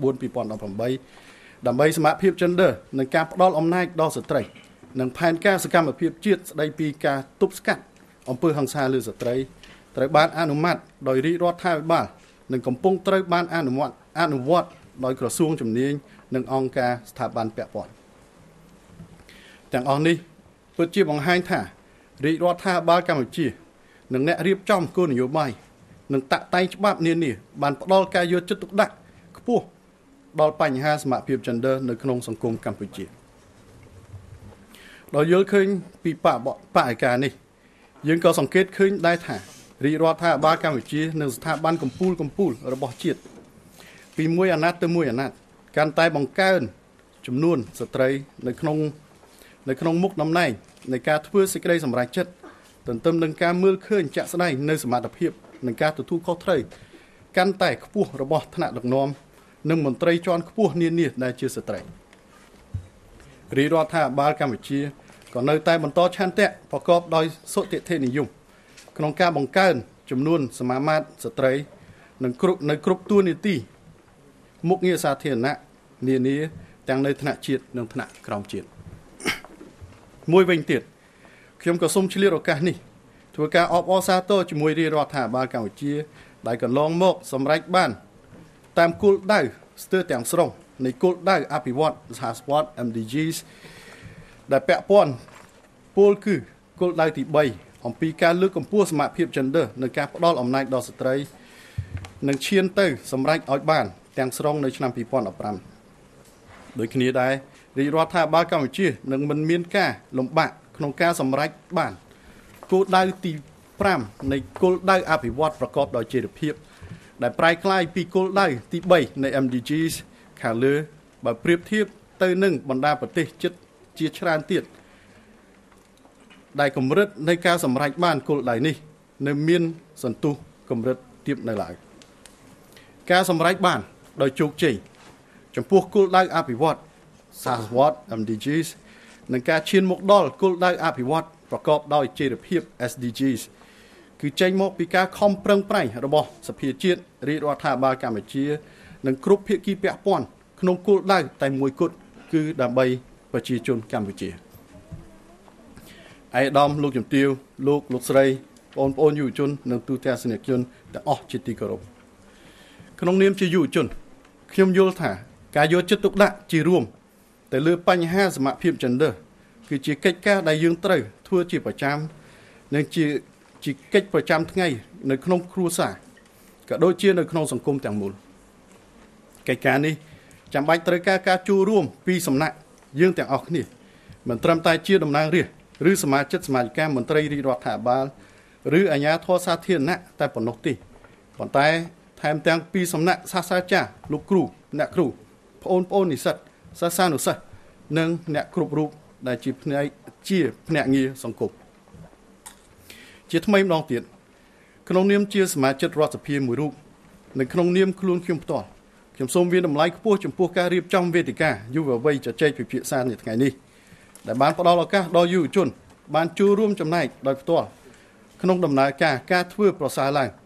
2014-2018ដើម្បីសមាភិប gender និងការផ្ដល់អំណាចដល់ស្ត្រីនិងផែនការសកម្មភាពជាតិស្ដីពីការទប់ស្កាត់អំពើហិង្សាលើស្ត្រីត្រូវបានអនុម័តដោយរាជរដ្ឋាភិបាលនិងកំពុងត្រូវបានអនុវត្តដោយក្រសួងជំនាញនិងអង្គការស្ថាប័នពាក់ព័ន្ធទាំងអស់នេះពិតជាបង្ហាញថារាជរដ្ឋាភិបាលកម្ពុជានិងអ្នករៀបចំគោលនយោបាយនិងតាក់តែងច្បាប់នានាបានផ្ដល់ការយកចិត្តទុកដាក់ខ្ពស់ដល់បញ្ហាសមាភិប gender នៅក្នុងសង្គមកម្ពុជាដោយយល់ឃើញពីបរិយាកាសនេះយើងក៏សង្កេតឃើញដែរថារាជរដ្ឋាភិបាលកម្ពុជានិងស្ថាប័នកម្ពុជារបស់ជាតិពីមួយអាណត្តិទៅមួយអាណត្តិកាន់តែបង្កើនចំនួនស្ត្រីនៅក្នុងមុខតំណែងនៃការធ្វើសេចក្តីសម្រេចចិត្តទន្ទឹមនឹងការមើលឃើញជាក់ស្ដែងនៅសមត្ថភាពនិងការទទួលខុសត្រូវកាន់តែខ្ពស់របស់ថ្នាក់ដឹកនាំនិងមន្ត្រីជាន់ខ្ពស់នានាដែលជាស្ត្រីរាជរដ្ឋាភិបាលកម្ពុជាក៏នៅតែបន្តឆន្ទៈប្រកបដោយសុតិធិនិយមក្នុងការបង្កើនចំនួនសមាមាត្រស្ត្រីនិងគ្រប់តួនាទីមុខងារសាធារណៈនានាទាំងនៅថ្នាក់ជាតិនិងថ្នាក់ក្រោមជាតិមួយវិញទៀតខ្ញុំក៏សូមឆ្លៀតឱកាសនេះធ្វើការអបអរសាទរជាមួយរាជរដ្ឋាភិបាលកម្ពុជាដែលកន្លងមកសម្រេចបានតាមគោលដៅស្ទើរទាំងស្រុងនៃគោលដៅអភិវឌ្ឍសហស្ពត MDGs ដែលពាក់ព័ន្ធពលគឺគោលដៅទី3អំពីការលើកកម្ពស់សមភាព gender និងការផ្ដល់អំណាចដល់ស្ត្រីនឹងឈានទៅសម្រេចឲ្យបានទាំងស្រុងនៅឆ្នាំ2015ដូចគ្នាដែររាជរដ្ឋាភិបាលកម្ពុជានឹងមិនមានការលំបាកក្នុងការសម្រេចបានគោលដៅទី5នៃគោលដៅអភិវឌ្ឍប្រកបដោយចីរភាពដែលប្រែក្លាយពីគោលដៅទី3នៃ MDGs ខាងលើបើប្រៀបធៀបទៅនឹងបណ្ដាប្រទេសជិតជាច្រើនទៀតដែលកម្រិតនៃការសម្រេចបានគោលដៅនេះនៅមានសន្ទុះកម្រិតទាបនៅឡើយការសម្រេចបានដោយជោគជ័យចំពោះគោលដៅអភិវឌ្ឍសហវត្ត MDGs និងការឈានមកដល់គោលដៅអភិវឌ្ឍប្រកបដោយចីរភាព SDGs គឺចេញមកពីការខំប្រឹងប្រែងរបស់សភាជាតិរាជរដ្ឋាភិបាលកម្ពុជានិងគ្រប់ភាគីពាក់ព័ន្ធក្នុងគោលដៅតែមួយគត់គឺដើម្បីប្រជាជនកម្ពុជាឯកឧត្តមលោកជំទាវលោកស្រីបងប្អូនយុវជននិងទូទាំងសាសនិកជនទាំងអស់ជាទីគោរពក្នុងនាមជាយុវជនខ្ញុំយល់ថាការយកចិត្តទុកដាក់ជារួមតែលើបញ្ហាសមភាព gender គឺជាកិច្ចការដែលយើងត្រូវធ្វើជាប្រចាំនិងជាកិច្ចប្រចាំថ្ងៃនៅក្នុងគ្រួសារក៏ដូចជានៅក្នុងសង្គមទាំងមូលកិច្ចការនេះចាំបាច់ត្រូវការចូលរួមពីសំណាក់យើងទាំងអស់គ្នាមិនត្រឹមតែជាតំណាងរាស្ត្រឬសមាជិកសមាជិកាមន្ត្រីរាជរដ្ឋាភិបាលឬអាជ្ញាធរសាធារណៈតែប៉ុណ្ណោះទេប៉ុន្តែថែមទាំងពីសំណាក់សាស្ត្រាចារ្យលោកគ្រូអ្នកគ្រូបងប្អូននិស្សិតសិស្សានុសិស្សនិងអ្នកគ្រប់រូបដែលជាភ្នាក់ងារសង្គមជាថ្មីម្ដងទៀតក្នុងនាមជាសមាជិករដ្ឋសភាមួយរូបនិងក្នុងនាមខ្លួនខ្ញុំផ្ទាល់ខ្ញុំសូមវាតម្លៃខ្ពស់ចំពោះការរៀបចំវេទិកាយុវវ័យជជែកពិភាក្សានៅថ្ងៃនេះដែលបានផ្ដល់ឱកាសដល់យុវជនបានចូលរួមចំណែកដោយផ្ទាល់ក្នុងដំណើរការធ្វើឲ្យប្រសើរឡើង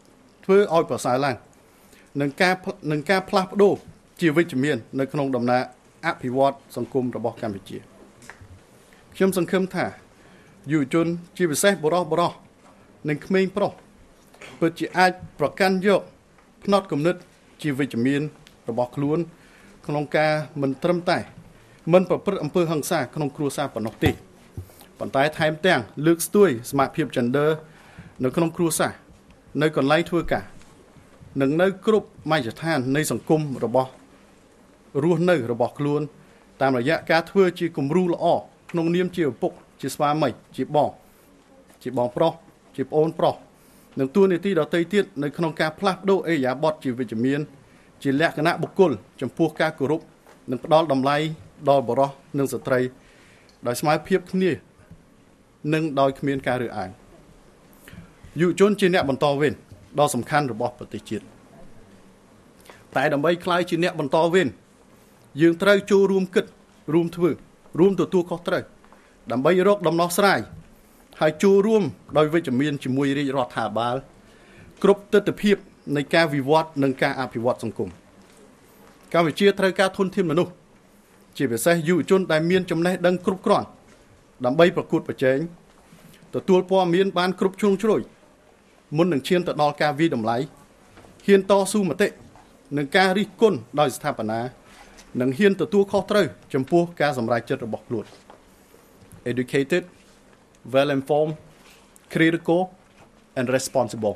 និងការផ្លាស់ប្ដូរជាវិជ្ជមាននៅក្នុងដំណើរអភិវឌ្ឍសង្គមរបស់កម្ពុជាខ្ញុំសង្ឃឹមថាយុវជនជាពិសេសបុរសនិងក្មេងប្រុសពិតជាអាចប្រកាន់យកផ្នត់គំនិតជាវិជ្ជមានរបស់ខ្លួនក្នុងការមិនត្រឹមតែមិនប្រព្រឹត្តអំពើហិង្សាក្នុងគ្រួសារប៉ុណ្ណោះទេប៉ុន្តែថែមទាំងលើកស្ទួយសមភាព gender នៅក្នុងគ្រួសារនៅកន្លែងធ្វើការនិងនៅគ្រប់មជ្ឈដ្ឋាននៃសង្គមរបស់រស់នៅរបស់ខ្លួនតាមរយៈការធ្វើជាគំរូល្អក្នុងនាមជាឪពុកជាស្វាមីជាបងប្រុសជាប្អូនប្រុសនិងតួនាទីដទៃទៀតនៅក្នុងការផ្លាស់ប្ដូរអេយ៉ាបតជាវិជ្ជមានជាលក្ខណៈបុគ្គលចំពោះការគោរពនិងផ្ដល់តម្លៃដល់បុរសនិងស្ត្រីដោយស្មើភាពគ្នានិងដោយគ្មានការរើសអើងយុវជនជាអ្នកបន្តវេនដ៏សំខាន់របស់ប្រទេសជាតិតែដើម្បីក្លាយជាអ្នកបន្តវេនយើងត្រូវចូលរួមគិតរួមធ្វើរួមទទួលខុសត្រូវដើម្បីរកដំណោះស្រាយហើយចូលរួមដោយវិជ្ជមានជាមួយរាជរដ្ឋាភិបាលគ្រប់ទិដ្ឋភាពនៃការវិវត្តនិងការអភិវឌ្ឍសង្គមកម្ពុជាត្រូវការធនធានមនុស្សជាពិសេសយុវជនដែលមានចំណេះដឹងគ្រប់គ្រាន់ដើម្បីប្រកួតប្រជែងទទួលព័ត៌មានបានគ្រប់ជ្រុងជ្រោយមុននឹងឈានទៅដល់ការវិយតម្លៃហ៊ានតស៊ូមតិនិងការរិះគន់ដោយស្ថាបនានិងហ៊ានទទួលខុសត្រូវចំពោះការសម្រេចចិត្តរបស់ខ្លួន educated well informed critical and responsible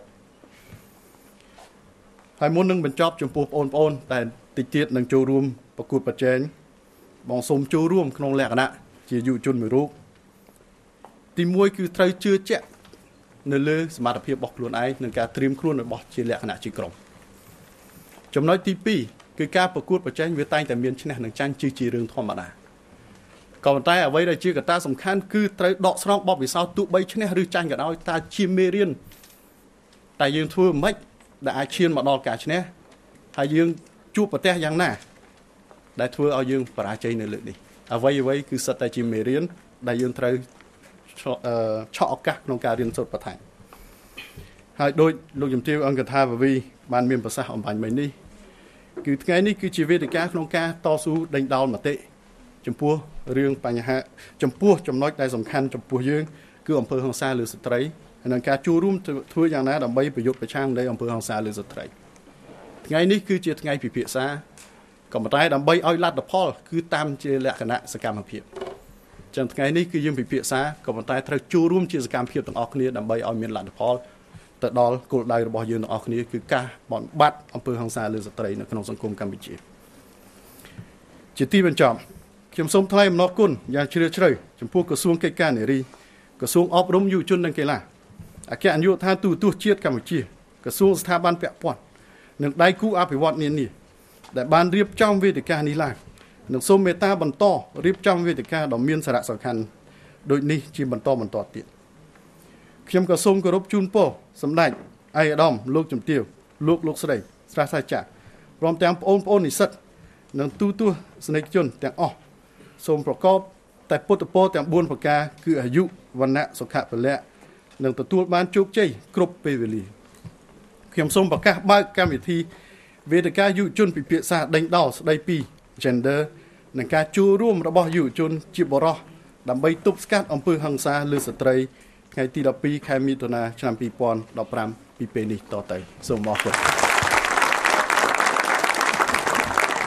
ហើយមុននឹងបញ្ចប់ចំពោះបងប្អូនតែតិចទៀតនឹងចូលរួមប្រកួតប្រជែងបងសូមចូលរួមក្នុងលក្ខណៈជាយុវជនមួយរូបទី1គឺត្រូវជឿជាក់នៅលើសមត្ថភាពរបស់ខ្លួនឯងនិងការត្រៀមខ្លួនរបស់ជាលក្ខណៈជាក្រុមចំណុចទី2គឺការប្រកួតប្រជែងវាតែងតែមានឈ្នះនិងចាញ់ជារឿងធម្មតាក៏ប៉ុន្តែអ្វីដែលជាកត្តាសំខាន់គឺត្រូវដកស្រង់បទពិសោធន៍ទោះបីឈ្នះឬចាញ់ក៏ដោយតើជាមេរៀនតែយើងធ្វើមិនដែលអាចឈានមកដល់ការឈ្នះហើយយើងជួបប្រទះយ៉ាងណាដែលធ្វើឲ្យយើងបរាជ័យនៅលើកនេះអ្វីគឺសិតតែជាមេរៀនដែលយើងត្រូវឆក់ឱកាសក្នុងការរៀនសូត្របន្ថែមហើយដោយលោកជំទាវអង្គថាPhaviបានមានប្រសាសន៍អំបញ្ញមិញនេះគឺថ្ងៃនេះគឺជាវេទិកាក្នុងការតស៊ូដេញដោលមតិចំពោះរឿងបញ្ហាចំពោះចំណុចដែលសំខាន់ចំពោះយើងគឺអំពើហិង្សាលើស្ត្រីហើយនឹងការចូលរួមធ្វើយ៉ាងណាដើម្បីប្រយុទ្ធប្រឆាំងនៃអំពើហិង្សាលើស្ត្រីថ្ងៃនេះគឺជាថ្ងៃពិភាក្សាក៏ប៉ុន្តែដើម្បីឲ្យលទ្ធផលគឺតាមជាលក្ខណៈសកម្មភាពចឹងថ្ងៃនេះគឺយើងពិភាក្សាក៏ប៉ុន្តែត្រូវចូលរួមជាសកម្មភាពទាំងអស់គ្នាដើម្បីឲ្យមានលទ្ធផលទៅដល់គោលដៅរបស់យើងទាំងអស់គ្នាគឺការបំបត្តិអំពើហិង្សាលើស្ត្រីនៅក្នុងសង្គមកម្ពុជាជាទីបញ្ចប់ខ្ញុំសូមថ្លែងអំណរគុណយ៉ាងជ្រាលជ្រៅចំពោះក្រសួងកិច្ចការនារីក្រសួងអប់រំយុវជននិងកីឡាអគ្គនាយកដ្ឋានទូតទស្សន៍ជាតិកម្ពុជាក្រសួងស្ថាប័នពាក់ព័ន្ធនិងដៃគូអភិវឌ្ឍនានាដែលបានរៀបចំវេទិកានេះឡើងនិងសូមមេត្តាបន្តរៀបចំវេទិកាដ៏មានសារៈសំខាន់ដូចនេះជាបន្តទៀតខ្ញុំក៏សូមគោរពជូនពរសម្ដេចឯកឧត្តមលោកជំទាវលោកស្រីសាស្ត្រាចារ្យព្រមទាំងបងប្អូននិស្សិតនិងទូទស្សនិកជនទាំងអស់សូមប្រកបតែពុទ្ធពរទាំង4ប្រការគឺអាយុវណ្ណៈសុខៈពលៈនិងទទួលបានជោគជ័យគ្រប់ពេលវេលាខ្ញុំសូមប្រកាសបើកកម្មវិធីវេទិកាយុវជនពិភាក្សាដេញដោលស្ដីពី gender និងការចូលរួមរបស់យុវជនជាបរិសុទ្ធដើម្បីទប់ស្កាត់អំពើហិង្សាលើស្ត្រីថ្ងៃទី12ខែមិថុនាឆ្នាំ2015ពីពេលនេះតទៅសូមអរគុណ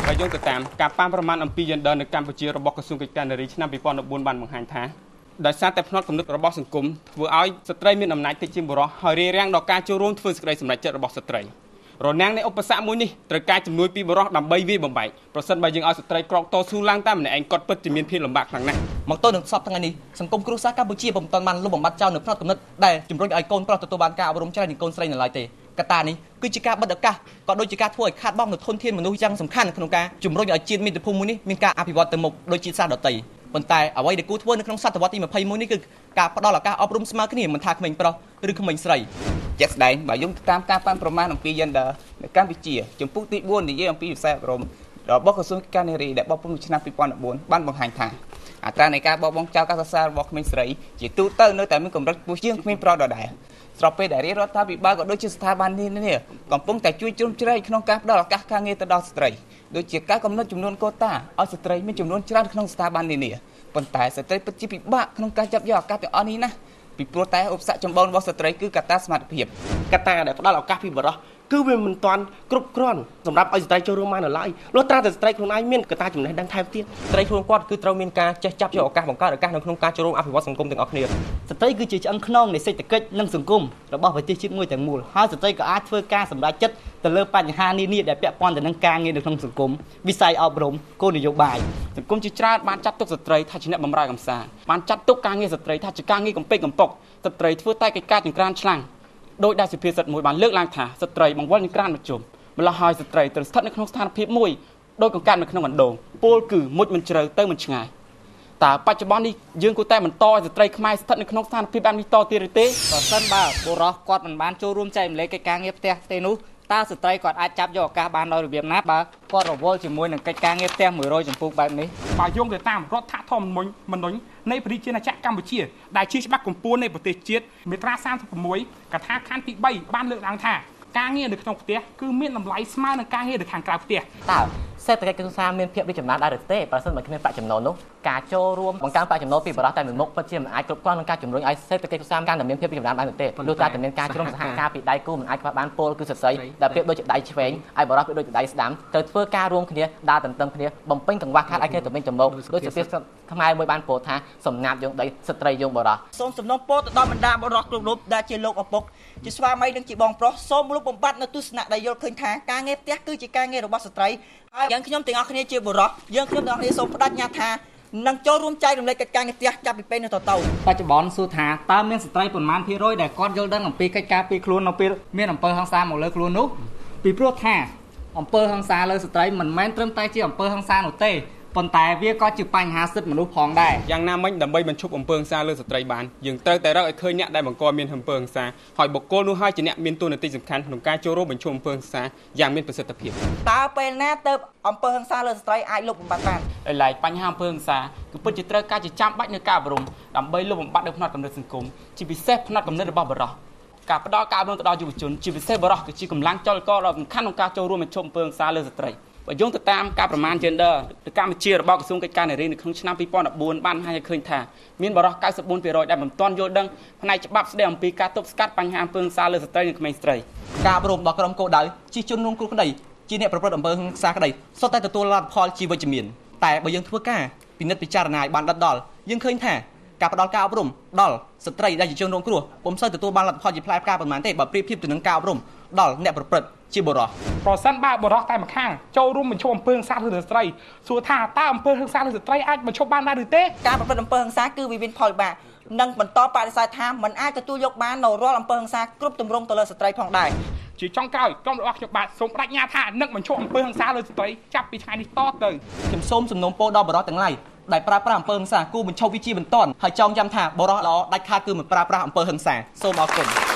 បើយើងទៅតាមការប៉ាន់ប្រមាណអំពី gender នៅកម្ពុជារបស់ក្រសួងកិច្ចការនារីឆ្នាំ2014បានបង្ហាញថាដោយសារតែផ្នត់គំនិតរបស់សង្គមធ្វើឲ្យស្ត្រីមានអំណាចតិចជាងបុរសហើយរារាំងដល់ការចូលរួមធ្វើសេចក្តីសម្រេចចិត្តរបស់ស្ត្រីរនាំងនៃឧបសគ្គមួយនេះត្រូវការជំនួយពីបុរសដើម្បីវាយបំបែកប្រសិនបើយើងឲ្យស្ត្រីក្រោកតស៊ូឡើងតែម្នាក់ឯងគាត់ពិតជាមានភាពលំបាកខ្លាំងណាស់មកទល់នឹងសពថ្ងៃនេះសង្គមគ្រួសារកម្ពុជាពុំទាន់បានលុបបំបាត់ចោលនៅផ្នត់គំនិតដែលជំរុញឲ្យកូនប្រុសទទួលបានការអប់រំច្រើនជាងកូនស្រីនៅឡើយទេកត្តានេះគឺជាការបិទឱកាសក៏ដូចជាការធ្វើឲ្យខាតបង់នូវធនធានមនុស្សយ៉ាងសំខាន់ក្នុងការជំរុញឲ្យជាតិមាតុភូមិមួយនេះមានការអភិវឌ្ឍទៅមុខដោយជាតិសាសន៍ដទៃប៉ុន្តែអ្វីដែលគួរធ្វើនៅក្នុងសតវត្សទី21នេះគឺការផ្ដល់ឱកាសអប់រំស្មើគ្នាមិនថាក្មេងប្រុសឬក្មេងស្រីជាក់ស្ដែងបើយោងតាមការប៉ាន់ប្រមាណអំពី gender នៅកម្ពុជាចំពោះទី4និយាយអំពីវិស័យអប់រំរបស់ក្រសួងកិច្ចការនារីដែលបោះពុម្ពឆ្នាំ2014បានបង្ហាញថាអត្រានៃការបោះបង់ចោលការសិក្សារបស់ក្មេងស្រីជាទូទៅនៅតែមានកម្រិតខ្ពស់ជាងក្មេងប្រុសដដែលស្របពេលដែលរដ្ឋាភិបាលក៏ដូចជាស្ថាប័ននានាកំពុងតែជួយជ្រោមជ្រែងក្នុងការផ្ដល់ឱកាសការងារទៅដល់ស្ត្រីដូចជាការកំណត់ចំនួនកូតាឲ្យស្ត្រីមានចំនួនច្រើនក្នុងស្ថាប័ននានាប៉ុន្តែស្ត្រីពិតជាពិបាកក្នុងការចាប់យកឱកាសទាំងអស់នេះណាពីព្រោះតែឧបសគ្គចម្បងរបស់ស្ត្រីគឺកត្តាសមត្ថភាពកត្តាដែលផ្ដល់ឱកាសពីបរិសុទ្ធគឺវាមិនទាន់គ្រប់គ្រាន់សម្រាប់ឲ្យស្ត្រីចូលរួមបាននៅឡើយលុះត្រាតែស្ត្រីខ្លួនឯងមានកត្តាចំណេះដឹងថែមទៀតស្ត្រីខ្លួនគាត់គឺត្រូវមានការចេះចាប់យកឱកាសបង្កើតឱកាសនៅក្នុងការចូលរួមអភិវឌ្ឍសង្គមទាំងអស់គ្នាស្ត្រីគឺជាឆ្អឹងខ្នងនៃសេដ្ឋកិច្ចនិងសង្គមរបស់ប្រទេសជាតិមួយទាំងមូលហើយស្ត្រីក៏អាចធ្វើការសម្រេចចិត្តទៅលើបញ្ហានានាដែលពាក់ព័ន្ធទៅនឹងការងារនៅក្នុងសង្គមវិស័យអប់រំគោលនយោបាយសង្គមជាច្រើនបានចាត់ទុកស្ត្រីថាជាអ្នកបម្រើកម្សាន្តបានចាត់ទុកការងារស្ត្រីថាជាការងារកំពេចកំពុកស្ត្រីធ្វើតែកិច្ចការចង្ក្រានឆ្លាំងដោយដែលសុភាសិតមួយបានលើកឡើងថាស្ត្រីបង្វិលនឹងក្រានមកជុំម្ល៉េះហើយស្ត្រីត្រូវស្ថិតនៅក្នុងស្ថានភាពមួយដោយកង្កាត់នៅក្នុងអណ្ដូងពលគឺមុជមិនជ្រៅទៅមិនឆ្ងាយតើបច្ចុប្បន្ននេះយើងគួរតែបន្តឲ្យស្ត្រីខ្មែរស្ថិតនៅក្នុងស្ថានភាពបែបនេះតទៀតឬទេបើសិនបើបុរសគាត់មិនបានចូលរួមចែកម្លែកកិច្ចការងារផ្ទះទេនោះតើស្ត្រីគាត់អាចចាប់យកឱកាសបានដោយរបៀបណាបើគាត់រវល់ជាមួយនឹងកិច្ចការងារផ្ទះ100ចំពោះបែបនេះបើយោងទៅតាមរដ្ឋធម្មនុញ្ញនៃប្រជាជាតិកម្ពុជាដែលជាច្បាប់កម្ពុជានៃប្រទេសជាតិមាត្រា36កថាខណ្ឌទី3បានលើកឡើងថាការងារនៅក្នុងផ្ទះគឺមានតម្លៃស្មើនឹងការងារនៅខាងក្រៅផ្ទះតើសេដ្ឋកិច្ចគ្រួសារមានភាពរីកចម្រើនដែរឬទេប្រសិនបើគ្មានប្រាក់ចំណូលនោះការចូលរួមបង្កើនប្រាក់ចំណូលពីបរិបទតែមួយមុខពិតជាមិនអាចគ្រប់គ្រាន់នឹងការជំរុញឲ្យសេដ្ឋកិច្ចគ្រួសារកាន់តែមានភាពរីកចម្រើនបានទេលុះត្រាតែមានការជ្រុំសហការពីដៃគូមិនអាចខ្វះបានពលគឺសរសៃដែលប្រៀបដូចជាដៃឆ្វេងឲ្យបរិបទប្រៀបដូចជាដៃស្ដាំទៅធ្វើការរួមគ្នាដើរទន្ទឹមគ្នាបំពេញកង្វះខាតឲ្យគ្នាទៅវិញទៅមកដូចជាពាក្យខ្មែរមួយបានពោលថាសំណាបយងដីស្ត្រីយងបរិបទសូមសំណូមពរទៅដល់បណ្ដាបរិបទគ្រប់រូបដែលជាលោកឪពុកជាស្វាមីនិងជាបងប្រុសសូមលុបបំបាត់នៅទស្សនៈដែលយល់ឃើញថាការងារផ្ទះគឺជាការងាររបស់ស្ត្រីហើយយើងខ្ញុំទាំងអស់គ្នាជាបុរសយើងខ្ញុំទាំងអស់គ្នាសូមបដិញ្ញាថានឹងចូលរួមចែករំលែកកិច្ចការងារផ្ទះចាប់ពីពេលនេះទៅបច្ចុប្បន្នសួរថាតើមានស្ត្រីប៉ុន្មានភាគរយដែលគាត់យល់ដឹងអំពីកិច្ចការពីខ្លួននៅពេលមានអំពើហិង្សាមកលើខ្លួននោះពីព្រោះថាអំពើហិង្សាលើស្ត្រីមិនមែនត្រឹមតែជាអំពើហិង្សានោះទេប៉ុន្តែវាក៏ជាបញ្ហាសិទ្ធិមនុស្សផងដែរយ៉ាងណាមិញដើម្បីបញ្ឈប់អំពើហិង្សាលើស្ត្រីបានយើងត្រូវតែរកឲ្យឃើញអ្នកដែលបង្កមានអំពើហិង្សាហើយបុគ្គលនោះហើយជាអ្នកមានតួនាទីសំខាន់ក្នុងការចូលរួមបញ្ឈប់អំពើហិង្សាយ៉ាងមានប្រសិទ្ធភាពតើពេលណាទៅអំពើហិង្សាលើស្ត្រីអាចលុបបំបាត់បានដោយឡែកបញ្ហាអំពើហិង្សាគឺពិតជាត្រូវការជាចាំបាច់នៅការអប់រំដើម្បីលុបបំបាត់នៅផ្នត់គំនិតសង្គមជាពិសេសផ្នត់គំនិតរបស់បុរសការផ្ដល់ការអប់រំទៅដល់យុវជនជាពិសេសបុរសគឺជាកម្លាំងចលករដ៏សំខាន់ក្នុងការចូលរួមបញ្ឈប់អំពើហិង្សាលើស្ត្រីបើយោងទៅតាមការប្រមាណ gender ទៅកម្ពុជារបស់ក្រសួងកិច្ចការនារីនៅក្នុងឆ្នាំ2014បានបង្ហាញឲ្យឃើញថាមានបុរស 94% ដែលមិនទាន់យល់ដឹងផ្នែកច្បាប់ស្តីអំពីការទប់ស្កាត់បញ្ហាអំពើហិង្សាលើស្ត្រីនិងក្មេងស្ត្រីការអប់រំដល់ក្រុមគោលដៅជាជនរងគ្រោះក្តីជាអ្នកប្រព្រឹត្តអំពើហិង្សាក្តីសុទ្ធតែទទួលលទ្ធផលជាវិជ្ជមានតែបើយើងធ្វើការពិនិត្យពិចារណាឲ្យបានដិតដល់យើងឃើញថាការផ្ដល់ការអប់រំដល់ស្ត្រីដែលជាជនរងគ្រោះពុំសូវទទួលបានលទ្ធផលជាផ្លែផ្កាប៉ុន្មានទេបើប្រៀបធៀបទៅនឹងការអប់រំដល់អ្នកប្រព្រឹត្តជាបុរសប្រសិនបើបុរសតែម្ខាងចូលរួមបញ្ឈប់អំពើហិង្សាលើស្ត្រីសួរថាតើអំពើហិង្សាលើស្ត្រីអាចបញ្ឈប់បានដែរឬទេការប្រព្រឹត្តអំពើហិង្សាគឺវាមានផលវិបាកនិងបន្តបដិសេធថាមិនអាចទទួលយកបាននៅរាល់អំពើហិង្សាគ្រប់ទម្រង់ទៅលើស្ត្រីផងដែរជាចុងក្រោយក្រុមរបស់ខ្ញុំបាទសូមបដិញ្ញាថានឹងបញ្ឈប់អំពើហិង្សាលើស្ត្រីចាប់ពីថ្ងៃនេះតទៅខ្ញុំសូមសំណូមពរដល់បុរសទាំងឡាយដែលប្រើប្រាស់អំពើហិង្សាគូបញ្ឈប់វាជាបន្ទាន់ហើយចងចាំថាបុរសល្អដាច់ខាតគឺមិនប្រើប្រាស់អំពើហិង្សាសូមអរគុណ